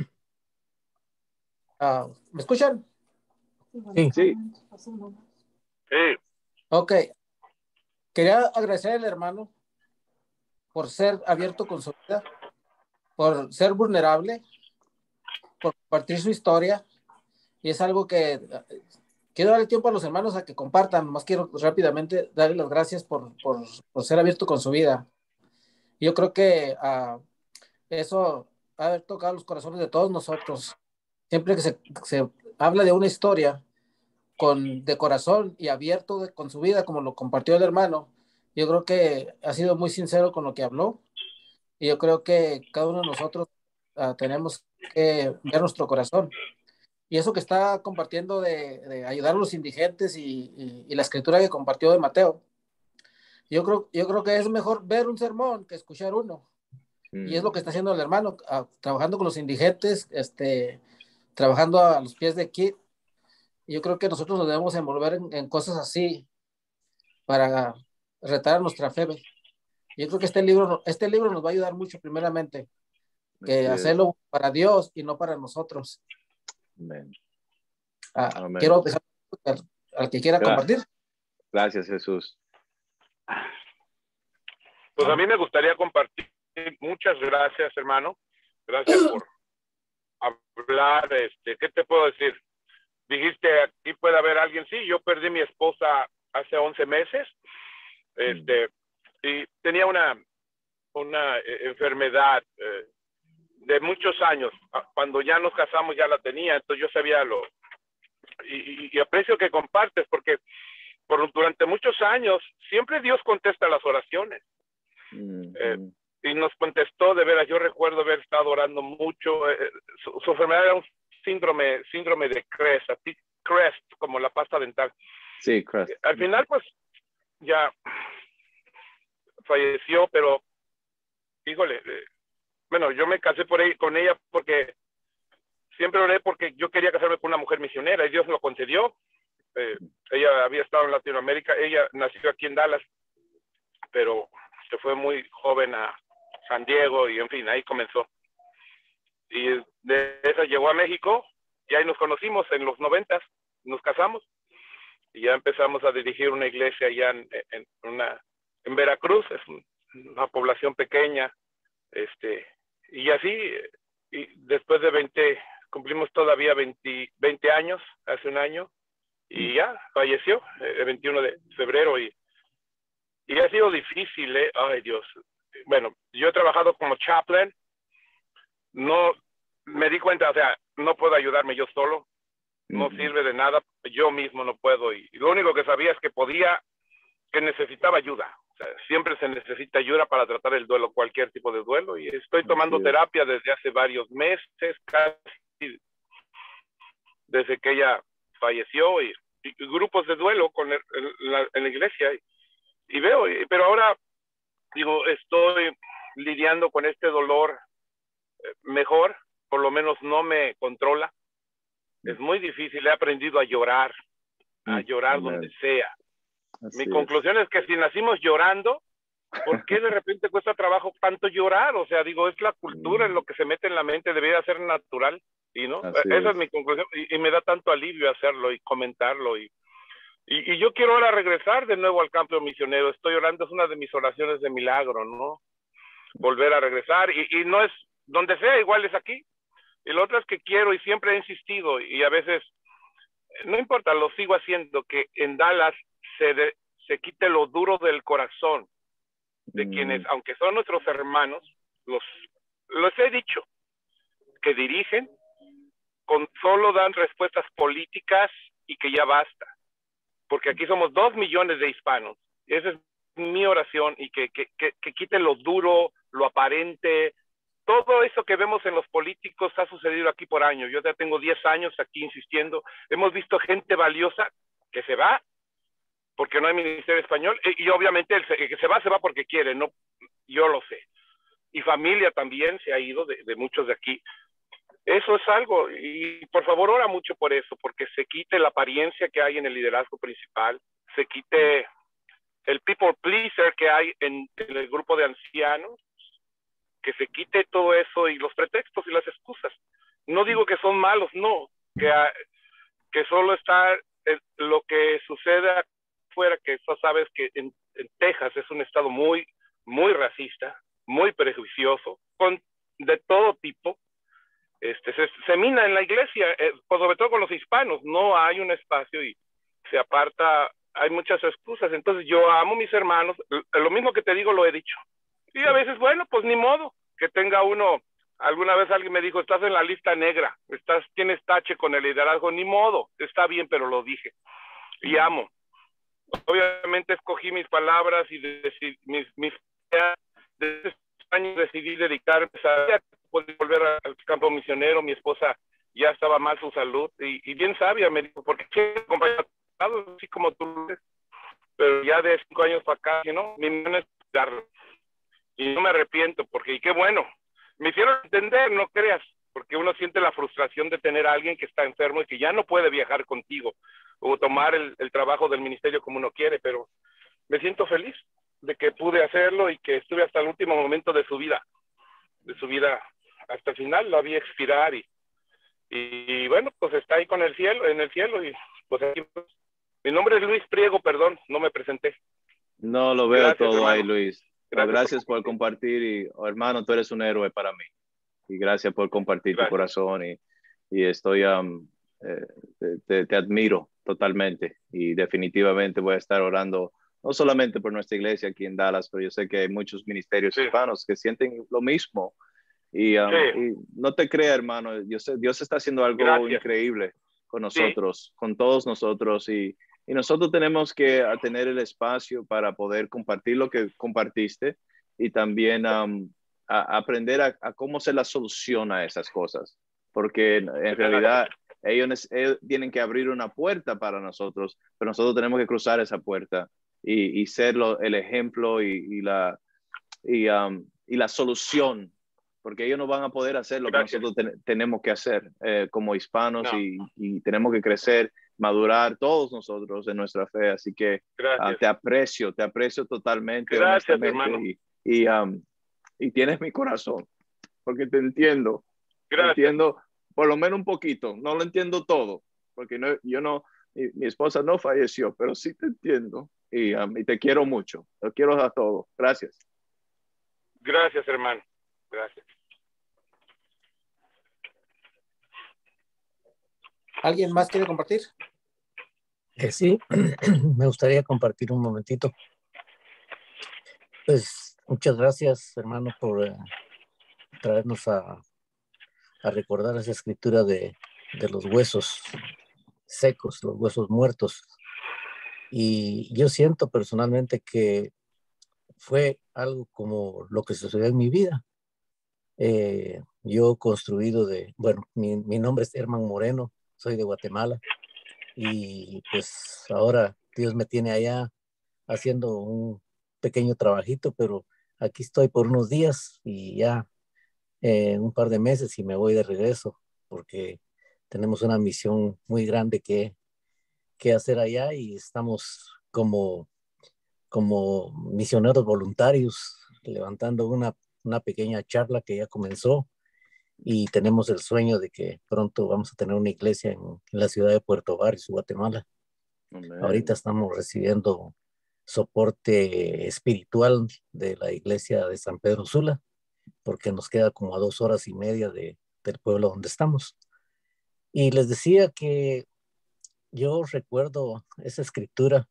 uh, ¿me escuchan? Sí. Sí. Sí. Ok. Quería agradecer al hermano por ser abierto con su vida, por ser vulnerable, por compartir su historia, y es algo que quiero darle tiempo a los hermanos a que compartan. Más quiero rápidamente darle las gracias por, por, por ser abierto con su vida. Yo creo que uh, eso ha haber tocado los corazones de todos nosotros. Siempre que se, se habla de una historia con, de corazón y abierto de, con su vida, como lo compartió el hermano, yo creo que ha sido muy sincero con lo que habló, y yo creo que cada uno de nosotros uh, tenemos que ver nuestro corazón. Y eso que está compartiendo de, de ayudar a los indigentes y, y, y la escritura que compartió de Mateo, yo creo, yo creo que es mejor ver un sermón que escuchar uno. Mm. Y es lo que está haciendo el hermano, uh, trabajando con los indigentes, este, trabajando a los pies de Kit. Y yo creo que nosotros nos debemos envolver en, en cosas así para retar nuestra fe. Yo creo que este libro, este libro nos va a ayudar mucho, primeramente, que Así es. hacerlo para Dios y no para nosotros. Amén. Ah, Amén. quiero dejar al, al que quiera Gra- compartir. Gracias, Jesús. Pues a mí me gustaría compartir. Muchas gracias, hermano. Gracias por hablar. Este, ¿qué te puedo decir? Dijiste, aquí puede haber alguien. Sí, yo perdí a mi esposa hace once meses. Este, y tenía una, una eh, enfermedad eh, de muchos años. Cuando ya nos casamos ya la tenía, entonces yo sabía lo... Y, y, y aprecio que compartes, porque por, durante muchos años siempre Dios contesta las oraciones. Mm, Eh, mm. y nos contestó, de veras, yo recuerdo haber estado orando mucho. Eh, su, su enfermedad era un síndrome, síndrome de Crest, así, Crest, como la pasta dental. Sí, Crest. Al final, pues, ya falleció, pero, híjole, eh, bueno, yo me casé por ahí, con ella porque siempre oré porque yo quería casarme con una mujer misionera y Dios me lo concedió. Eh, ella había estado en Latinoamérica, ella nació aquí en Dallas, pero se fue muy joven a San Diego y en fin, ahí comenzó. Y de esa llegó a México y ahí nos conocimos en los noventas, nos casamos y ya empezamos a dirigir una iglesia allá en, en, una, en Veracruz, es una población pequeña, este, y así, y después de veinte, cumplimos todavía veinte, veinte años, hace un año, y ya falleció el veintiuno de febrero y Y ha sido difícil, ¿eh? Ay, Dios. Bueno, yo he trabajado como chaplain. No, me di cuenta, o sea, no puedo ayudarme yo solo. No Mm. sirve de nada. Yo mismo no puedo. Y lo único que sabía es que podía, que necesitaba ayuda. O sea, siempre se necesita ayuda para tratar el duelo, cualquier tipo de duelo. Y estoy tomando Así es. terapia desde hace varios meses, casi desde que ella falleció. Y, y grupos de duelo con el, en, la, en la iglesia. Y, Y veo, pero ahora, digo, estoy lidiando con este dolor mejor, por lo menos no me controla. Es muy difícil, he aprendido a llorar, a llorar Amén. donde sea. Así Mi es. conclusión es que si nacimos llorando, ¿por qué de repente cuesta trabajo tanto llorar? O sea, digo, es la cultura, es lo que se mete en la mente, debería ser natural, y no, Así esa es. es mi conclusión, y, y me da tanto alivio hacerlo y comentarlo, y Y, y yo quiero ahora regresar de nuevo al campo misionero. Estoy orando, es una de mis oraciones de milagro, ¿no? Volver a regresar. Y, y no es donde sea, igual es aquí. Y lo otro es que quiero y siempre he insistido, y a veces, no importa, lo sigo haciendo, que en Dallas se, de, se quite lo duro del corazón de Mm. quienes, aunque son nuestros hermanos, los, los he dicho, que dirigen, con solo dan respuestas políticas y que ya basta. Porque aquí somos dos millones de hispanos. Esa es mi oración, y que, que, que, que quiten lo duro, lo aparente. Todo eso que vemos en los políticos ha sucedido aquí por años. Yo ya tengo diez años aquí insistiendo. Hemos visto gente valiosa que se va porque no hay ministerio español, y, y obviamente el, el que se va, se va porque quiere, no, yo lo sé. Y familia también se ha ido de, de muchos de aquí. Eso es algo, y por favor ora mucho por eso, porque se quite la apariencia que hay en el liderazgo principal, se quite el people pleaser que hay en, en el grupo de ancianos, que se quite todo eso y los pretextos y las excusas. No digo que son malos, no, que, que solo está el, lo que sucede afuera, que tú sabes que en, en Texas es un estado muy, muy racista, muy prejuicioso, con de todo tipo. Este, se, se mina en la iglesia, eh, sobre todo con los hispanos, no hay un espacio y se aparta, hay muchas excusas. Entonces yo amo a mis hermanos, lo mismo que te digo lo he dicho, y a veces, bueno, pues ni modo, que tenga uno, alguna vez alguien me dijo, estás en la lista negra, estás, tienes tache con el liderazgo, ni modo, está bien, pero lo dije, y amo. Obviamente escogí mis palabras y de, de, mis, mis de años decidí dedicarme a poder volver al campo misionero. Mi esposa ya estaba mal su salud, y, y bien sabia me dijo, ¿por qué quieres acompañar? Así como tú, pero ya de cinco años para acá, ¿no? Mi misión es darlo. Y no me arrepiento, porque, y qué bueno, me hicieron entender, no creas, porque uno siente la frustración de tener a alguien que está enfermo y que ya no puede viajar contigo, o tomar el, el trabajo del ministerio como uno quiere, pero me siento feliz de que pude hacerlo y que estuve hasta el último momento de su vida, de su vida hasta el final, la vi expirar y, y, y bueno, pues está ahí con el cielo, en el cielo y pues aquí, pues, mi nombre es Luis Priego, perdón, no me presenté. No, lo veo Gracias, todo hermano. ahí, Luis. No, Gracias, gracias por por compartir y, oh, hermano, tú eres un héroe para mí. Y gracias por compartir Gracias. tu corazón y, y estoy, um, eh, te, te, te admiro totalmente y definitivamente voy a estar orando no solamente por nuestra iglesia aquí en Dallas, pero yo sé que hay muchos ministerios Sí. hispanos que sienten lo mismo. Y, um, Sí. y no te creas, hermano, yo sé, Dios está haciendo algo Gracias. increíble con Sí. nosotros, con todos nosotros y, y nosotros tenemos que tener el espacio para poder compartir lo que compartiste y también um, a, a aprender a, a cómo se la solución a esas cosas, porque en, en realidad ellos, ellos tienen que abrir una puerta para nosotros, pero nosotros tenemos que cruzar esa puerta y, y ser lo, el ejemplo y, y, la, y, um, y la solución, porque ellos no van a poder hacer lo Gracias. que nosotros ten, tenemos que hacer eh, como hispanos No. y, y tenemos que crecer, madurar todos nosotros en nuestra fe. Así que uh, te aprecio, te aprecio totalmente, Gracias, honestamente, hermano. y, y, um, y tienes mi corazón, porque te entiendo, Gracias. te entiendo por lo menos un poquito, no lo entiendo todo, porque no, yo no, mi, mi esposa no falleció, pero sí te entiendo y, um, y te quiero mucho, lo quiero a todos. Gracias. Gracias, hermano. Gracias. ¿Alguien más quiere compartir? Eh, sí, me gustaría compartir un momentito. Pues muchas gracias, hermano, por eh, traernos a, a recordar esa escritura de, de los huesos secos, los huesos muertos. Y yo siento personalmente que fue algo como lo que sucedió en mi vida. Eh, yo construido de, bueno, mi, mi nombre es Herman Moreno, soy de Guatemala y pues ahora Dios me tiene allá haciendo un pequeño trabajito, pero aquí estoy por unos días y ya eh, un par de meses y me voy de regreso porque tenemos una misión muy grande que, que hacer allá y estamos como, como misioneros voluntarios levantando una, una pequeña charla que ya comenzó y tenemos el sueño de que pronto vamos a tener una iglesia en, en la ciudad de Puerto Barrios, Guatemala. Amén. Ahorita estamos recibiendo soporte espiritual de la iglesia de San Pedro Sula, porque nos queda como a dos horas y media de, del pueblo donde estamos. Y les decía que yo recuerdo esa escritura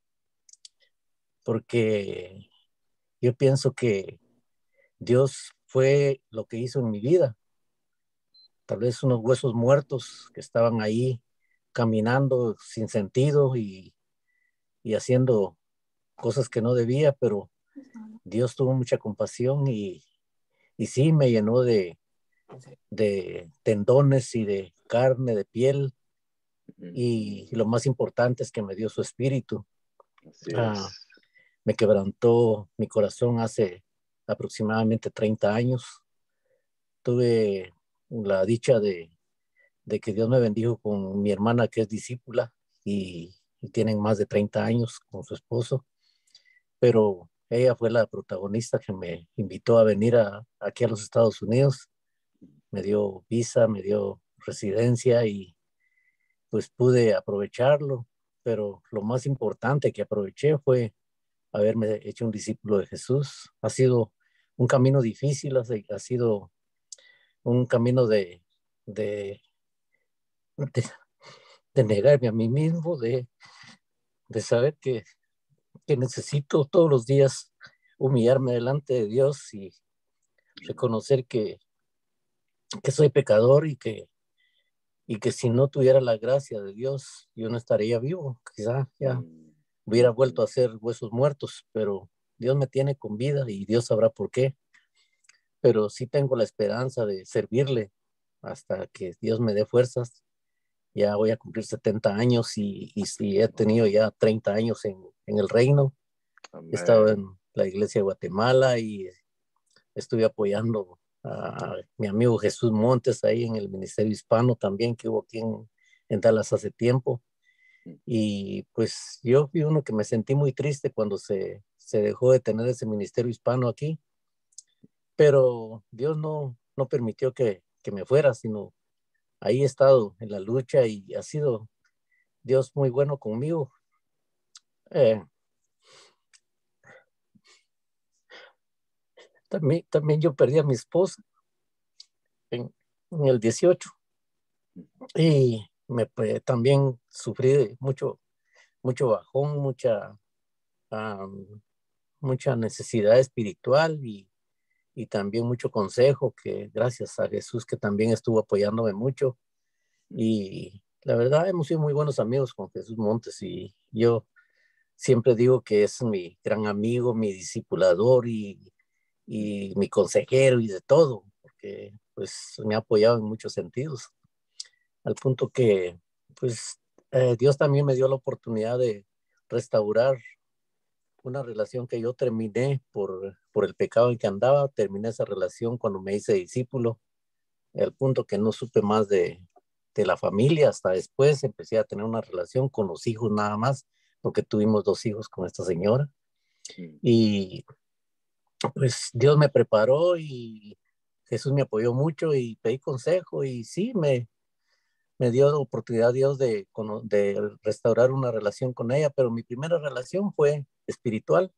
porque yo pienso que Dios fue lo que hizo en mi vida. Tal vez unos huesos muertos que estaban ahí caminando sin sentido y, y haciendo cosas que no debía, pero Dios tuvo mucha compasión y, y sí me llenó de, de tendones y de carne, de piel, y lo más importante es que me dio su espíritu. Así Ah, es. me quebrantó mi corazón hace aproximadamente treinta años. Tuve la dicha de, de que Dios me bendijo con mi hermana que es discípula y, y tienen más de treinta años con su esposo, pero ella fue la protagonista que me invitó a venir a, aquí a los Estados Unidos. Me dio visa, me dio residencia y pues pude aprovecharlo, pero lo más importante que aproveché fue haberme hecho un discípulo de Jesús. Ha sido un camino difícil, ha, ha sido un camino de, de, de, de negarme a mí mismo, de, de saber que, que necesito todos los días humillarme delante de Dios y reconocer que, que soy pecador y que, y que si no tuviera la gracia de Dios, yo no estaría vivo. Quizá ya hubiera vuelto a ser huesos muertos, pero Dios me tiene con vida y Dios sabrá por qué. Pero sí tengo la esperanza de servirle hasta que Dios me dé fuerzas. Ya voy a cumplir setenta años y, y, y he tenido ya treinta años en, en el reino. Amén. He estado en la iglesia de Guatemala y estuve apoyando a mi amigo Jesús Montes ahí en el Ministerio Hispano también, que hubo aquí en, en Dallas hace tiempo. Y pues yo fui uno que me sentí muy triste cuando se, se dejó de tener ese ministerio hispano aquí, pero Dios no, no permitió que, que me fuera, sino ahí he estado en la lucha y ha sido Dios muy bueno conmigo. Eh, también, también yo perdí a mi esposa en, en el dieciocho y me, pues, también sufrí de mucho, mucho bajón, mucha, um, mucha necesidad espiritual y, y también mucho consejo, que gracias a Jesús que también estuvo apoyándome mucho. Y la verdad hemos sido muy buenos amigos con Jesús Montes y yo siempre digo que es mi gran amigo, mi discipulador y, y mi consejero y de todo, porque pues me ha apoyado en muchos sentidos, al punto que pues eh, Dios también me dio la oportunidad de restaurar una relación que yo terminé por, por el pecado en que andaba. Terminé esa relación cuando me hice discípulo, al punto que no supe más de, de la familia. Hasta después empecé a tener una relación con los hijos nada más, porque tuvimos dos hijos con esta señora. Y pues Dios me preparó y Jesús me apoyó mucho y pedí consejo y sí, me, me dio la oportunidad Dios de, de restaurar una relación con ella, pero mi primera relación fue espiritual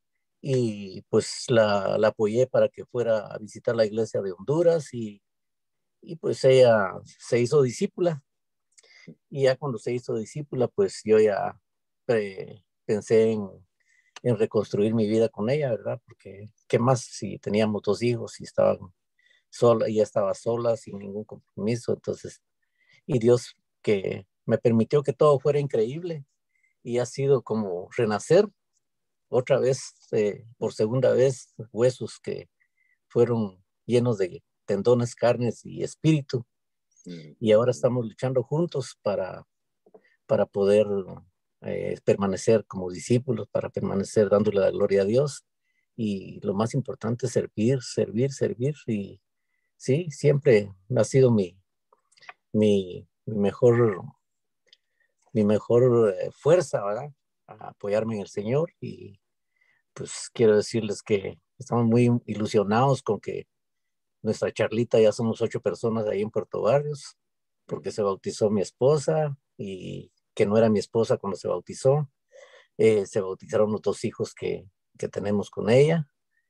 y pues la, la apoyé para que fuera a visitar la iglesia de Honduras y, y pues ella se hizo discípula y ya cuando se hizo discípula pues yo ya eh, pensé en, en reconstruir mi vida con ella, ¿verdad? Porque qué más si teníamos dos hijos y estaban sola, ella estaba sola sin ningún compromiso, entonces, y Dios que me permitió que todo fuera increíble y ha sido como renacer otra vez, eh, por segunda vez, huesos que fueron llenos de tendones, carnes y espíritu. Y ahora estamos luchando juntos para, para poder eh, permanecer como discípulos, para permanecer dándole la gloria a Dios. Y lo más importante es servir, servir, servir. Y sí, siempre ha sido mi, mi, mi mejor, mi mejor eh, fuerza, ¿verdad? A apoyarme en el Señor. Y pues quiero decirles que estamos muy ilusionados con que nuestra charlita ya somos ocho personas ahí en Puerto Barrios, porque se bautizó mi esposa y que no era mi esposa cuando se bautizó. Eh, se bautizaron los dos hijos que, que tenemos con ella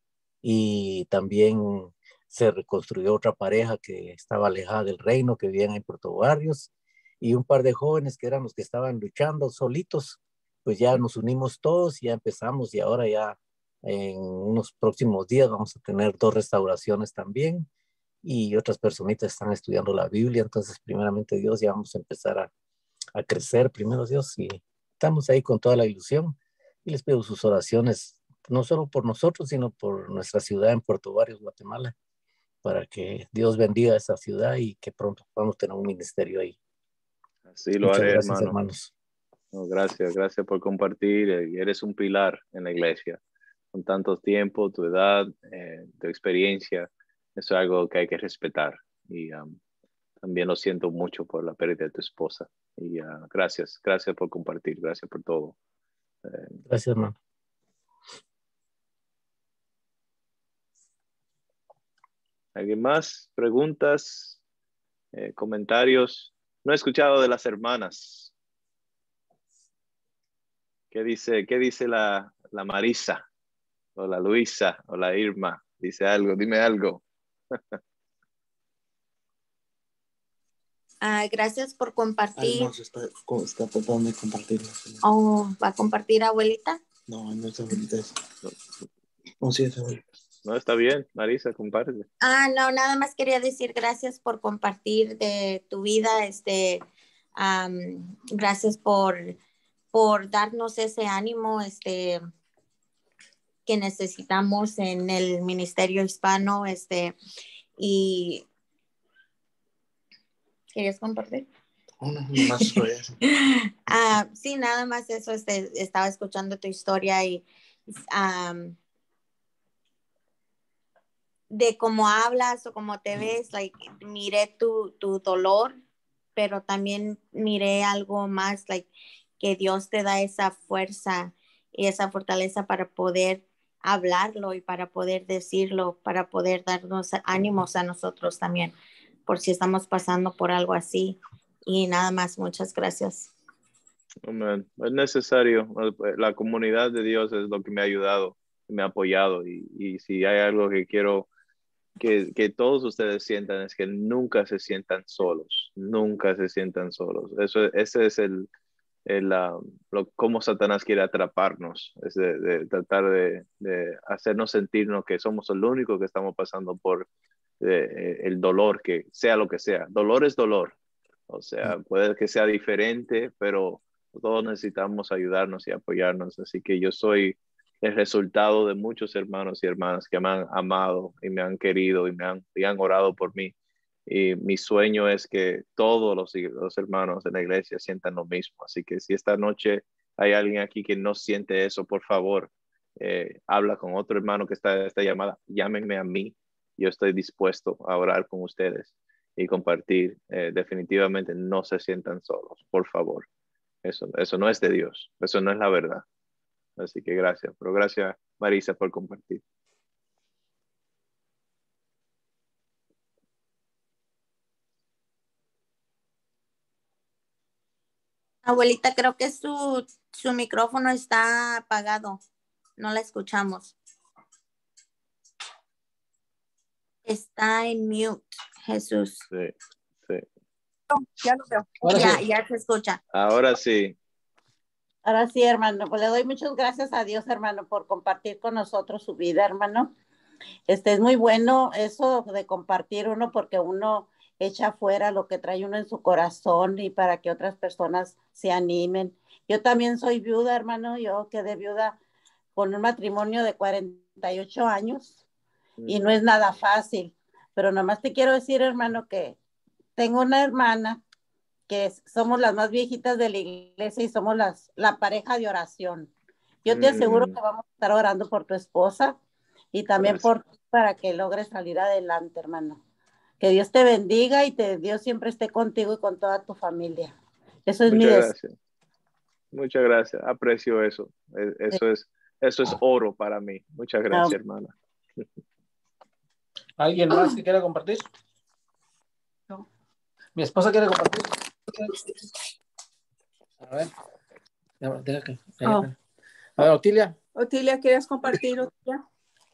y también se reconstruyó otra pareja que estaba alejada del reino, que vivían en Puerto Barrios, y un par de jóvenes que eran los que estaban luchando solitos, pues ya nos unimos todos y ya empezamos y ahora ya en unos próximos días vamos a tener dos restauraciones también y otras personitas están estudiando la Biblia, entonces primeramente Dios ya vamos a empezar a, a crecer, primero Dios, y estamos ahí con toda la ilusión y les pido sus oraciones, no solo por nosotros, sino por nuestra ciudad en Puerto Barrios, Guatemala, para que Dios bendiga esa ciudad y que pronto podamos tener un ministerio ahí. Así lo Muchas haré, gracias, hermano. hermanos. No, gracias, gracias por compartir. Eres un pilar en la iglesia. Con tanto tiempo, tu edad, eh, tu experiencia, eso es algo que hay que respetar. Y um, también lo siento mucho por la pérdida de tu esposa. Y uh, gracias, gracias por compartir, gracias por todo. Eh, gracias, hermano. ¿Alguien más? ¿Preguntas? Eh, ¿Comentarios? No he escuchado de las hermanas. ¿Qué dice, qué dice la, la Marisa? O la Luisa, o la Irma. Dice algo, dime algo. Ah, gracias por compartir. Además, está, está tratando de compartirlo. Oh, ¿va a compartir, abuelita? No, no es abuelita. Es... No, sí es abuelita. No, está bien, Marisa, comparte. Ah, no, nada más quería decir gracias por compartir de tu vida. Este, um, gracias por, por darnos ese ánimo, este, que necesitamos en el ministerio hispano, este, y ¿querías compartir? Oh, no, no más eso. uh, sí, nada más eso, este, estaba escuchando tu historia y um, de cómo hablas o cómo te ves, like, miré tu, tu dolor, pero también miré algo más, like, que Dios te da esa fuerza y esa fortaleza para poder hablarlo y para poder decirlo, para poder darnos ánimos a nosotros también, por si estamos pasando por algo así. Y nada más, muchas gracias. Amén. Es necesario. La comunidad de Dios es lo que me ha ayudado, me ha apoyado. Y, y si hay algo que quiero que, que todos ustedes sientan es que nunca se sientan solos. Nunca se sientan solos. Eso, ese es el, el uh, lo, cómo Satanás quiere atraparnos. Es de, de tratar de, de hacernos sentirnos que somos el único que estamos pasando por eh, el dolor, que sea lo que sea. Dolor es dolor. O sea, puede que sea diferente, pero todos necesitamos ayudarnos y apoyarnos. Así que yo soy el resultado de muchos hermanos y hermanas que me han amado y me han querido y me han, y han orado por mí. Y mi sueño es que todos los, los hermanos de la iglesia sientan lo mismo. Así que si esta noche hay alguien aquí que no siente eso, por favor, eh, habla con otro hermano que está en esta llamada. Llámenme a mí. Yo estoy dispuesto a orar con ustedes y compartir. Eh, definitivamente no se sientan solos, por favor. Eso, eso no es de Dios, eso no es la verdad. Así que gracias, pero gracias Marisa por compartir. Abuelita, creo que su, su micrófono está apagado, no la escuchamos. Está en mute, Jesús. Sí, sí. Ya lo veo. Ahora Ya, sí. ya se escucha. Ahora sí. Ahora sí, hermano, pues le doy muchas gracias a Dios, hermano, por compartir con nosotros su vida, hermano. Este es muy bueno eso de compartir uno, porque uno echa afuera lo que trae uno en su corazón y para que otras personas se animen. Yo también soy viuda, hermano, yo quedé viuda con un matrimonio de cuarenta y ocho años y no es nada fácil, pero nomás te quiero decir, hermano, que tengo una hermana que somos las más viejitas de la iglesia y somos las, la pareja de oración. Yo te aseguro que vamos a estar orando por tu esposa y también por ti para que logres salir adelante, hermano. Que Dios te bendiga y te, Dios siempre esté contigo y con toda tu familia. Eso es Muchas mi deseo. gracias. Muchas gracias. Aprecio eso. Eso es, eso es oro para mí. Muchas gracias, no. hermana. ¿Alguien más que quiera compartir? No. Mi esposa quiere compartir. A ver. Deja que, deja. Oh. A ver, Otilia. Otilia, ¿quieres compartir, Otilia?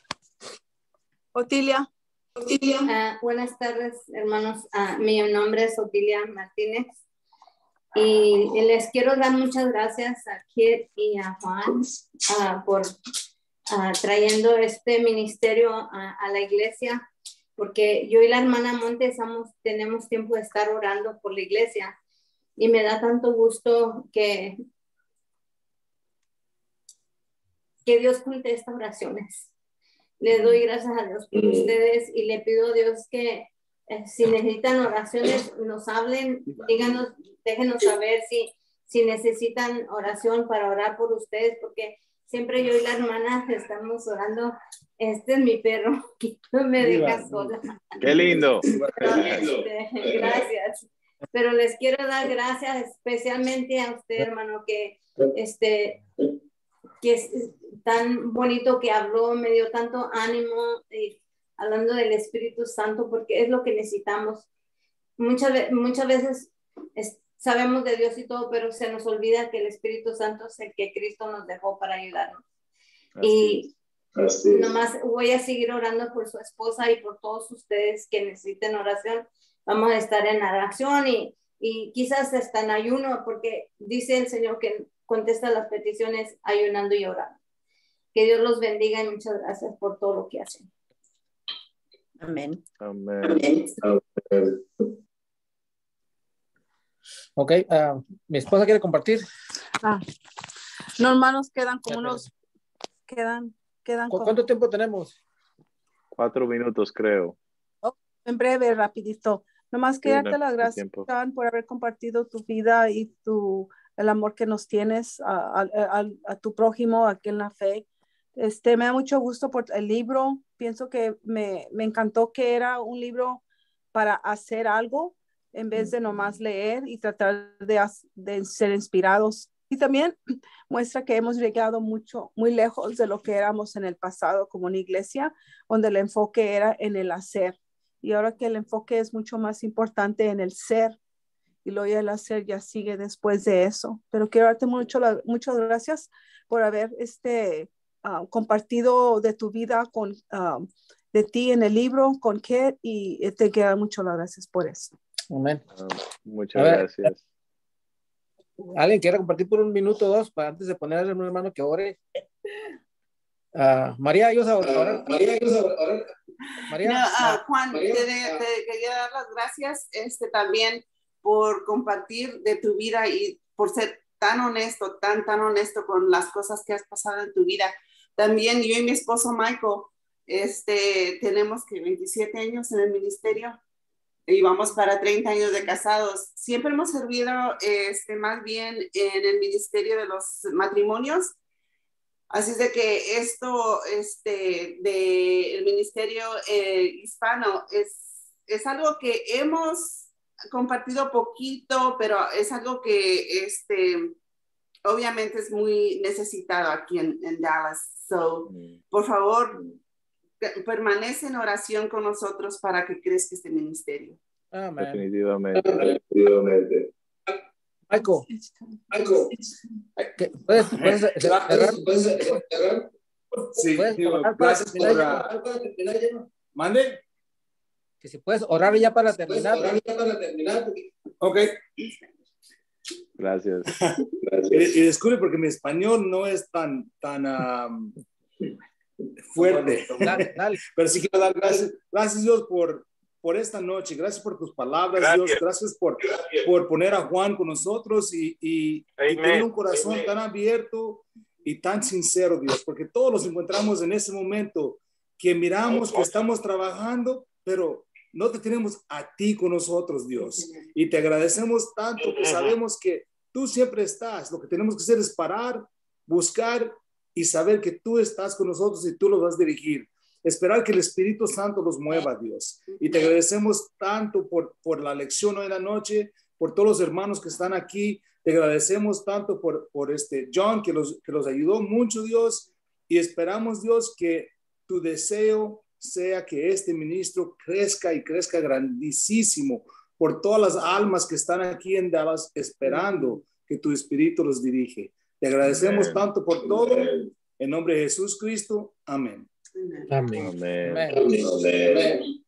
Otilia. Otilia. Uh, buenas tardes, hermanos. Uh, mi nombre es Otilia Martínez. Y les quiero dar muchas gracias a Kit y a Juan uh, por uh, trayendo este ministerio a, a la iglesia, porque yo y la hermana Montes estamos, tenemos tiempo de estar orando por la iglesia y me da tanto gusto que, que Dios contesta oraciones. Le doy gracias a Dios por ustedes y le pido a Dios que eh, si necesitan oraciones, nos hablen, díganos, déjenos saber si, si necesitan oración para orar por ustedes, porque siempre yo y la hermana estamos orando. Este es mi perro, que no me deja sola. ¡Qué lindo! Pero, este, gracias. Pero les quiero dar gracias especialmente a usted, hermano, que, este, que es tan bonito que habló, me dio tanto ánimo, eh, hablando del Espíritu Santo, porque es lo que necesitamos. Muchas, muchas veces es, sabemos de Dios y todo, pero se nos olvida que el Espíritu Santo es el que Cristo nos dejó para ayudarnos. Así y Así nomás voy a seguir orando por su esposa y por todos ustedes que necesiten oración. Vamos a estar en oración y, y quizás hasta en ayuno, porque dice el Señor que contesta las peticiones ayunando y orando. Que Dios los bendiga y muchas gracias por todo lo que hacen. Amén. Amén. Amén. Ok, uh, mi esposa quiere compartir. Ah. No, hermanos, quedan como unos... Quedan, quedan ¿Cu como... ¿Cuánto tiempo tenemos? Cuatro minutos, creo. Oh, en breve, rapidito. Nomás sí, quédate las gracias, Juan, por haber compartido tu vida y tu, el amor que nos tienes a, a, a, a tu prójimo aquí en la fe. Este, me da mucho gusto por el libro. Pienso que me, me encantó que era un libro para hacer algo en vez de nomás leer y tratar de, de ser inspirados Y también muestra que hemos llegado mucho, muy lejos de lo que éramos en el pasado como una iglesia, donde el enfoque era en el hacer. Y ahora que el enfoque es mucho más importante en el ser, y luego ya el hacer ya sigue después de eso. Pero quiero darte mucho, muchas gracias por haber este, uh, compartido de tu vida con, uh, de ti en el libro con Kit, y te quiero dar muchas gracias por eso. Amén. Uh, muchas ver, gracias. ¿Alguien quiere compartir por un minuto o dos para antes de ponerle a un hermano que ore? Uh, María, ayúdanos a orar. Uh, María, ayúdanos a orar. María, no, uh, Juan, María, te, te quería dar las gracias este, también por compartir de tu vida y por ser tan honesto, tan, tan honesto con las cosas que has pasado en tu vida. También yo y mi esposo Michael, este, tenemos que veintisiete años en el ministerio y vamos para treinta años de casados. Siempre hemos servido este, más bien en el ministerio de los matrimonios. Así es de que esto este, del ministerio eh, hispano es, es algo que hemos compartido poquito, pero es algo que este, obviamente es muy necesitado aquí en, en Dallas. So, por favor, permanece en oración con nosotros para que crezca este ministerio. Amén. Definitivamente. Definitivamente. Michael, Michael, ¿puedes, puedes cerrar? ¿Puedes cerrar? Sí, ¿Puedes digo, orar gracias por... para Uh, ¿Mande? Que si puedes orar ya para terminar. Orar ya para terminar. Ok. Gracias. Gracias. Y, y disculpe porque mi español no es tan, tan um, fuerte. Dale, dale. Pero sí quiero dar gracias. Gracias, Dios, por, por esta noche. Gracias por tus palabras, gracias. Dios. Gracias por, por poner a Juan con nosotros y, y, y tener un corazón Amen. Tan abierto y tan sincero, Dios, porque todos nos encontramos en ese momento que miramos que estamos trabajando, pero no te tenemos a ti con nosotros, Dios. Y te agradecemos tanto que sabemos que tú siempre estás. Lo que tenemos que hacer es parar, buscar y saber que tú estás con nosotros y tú los vas a dirigir. Esperar que el Espíritu Santo los mueva, Dios. Y te agradecemos tanto por, por la lección hoy en la noche, por todos los hermanos que están aquí. Te agradecemos tanto por, por este John, que los, que los ayudó mucho, Dios. Y esperamos, Dios, que tu deseo sea que este ministro crezca y crezca grandísimo por todas las almas que están aquí en Dallas esperando que tu Espíritu los dirige. Te agradecemos Amén. Tanto por todo. En nombre de Jesús Cristo. Amén. Amén. Amén. Amén. Amén. Amén.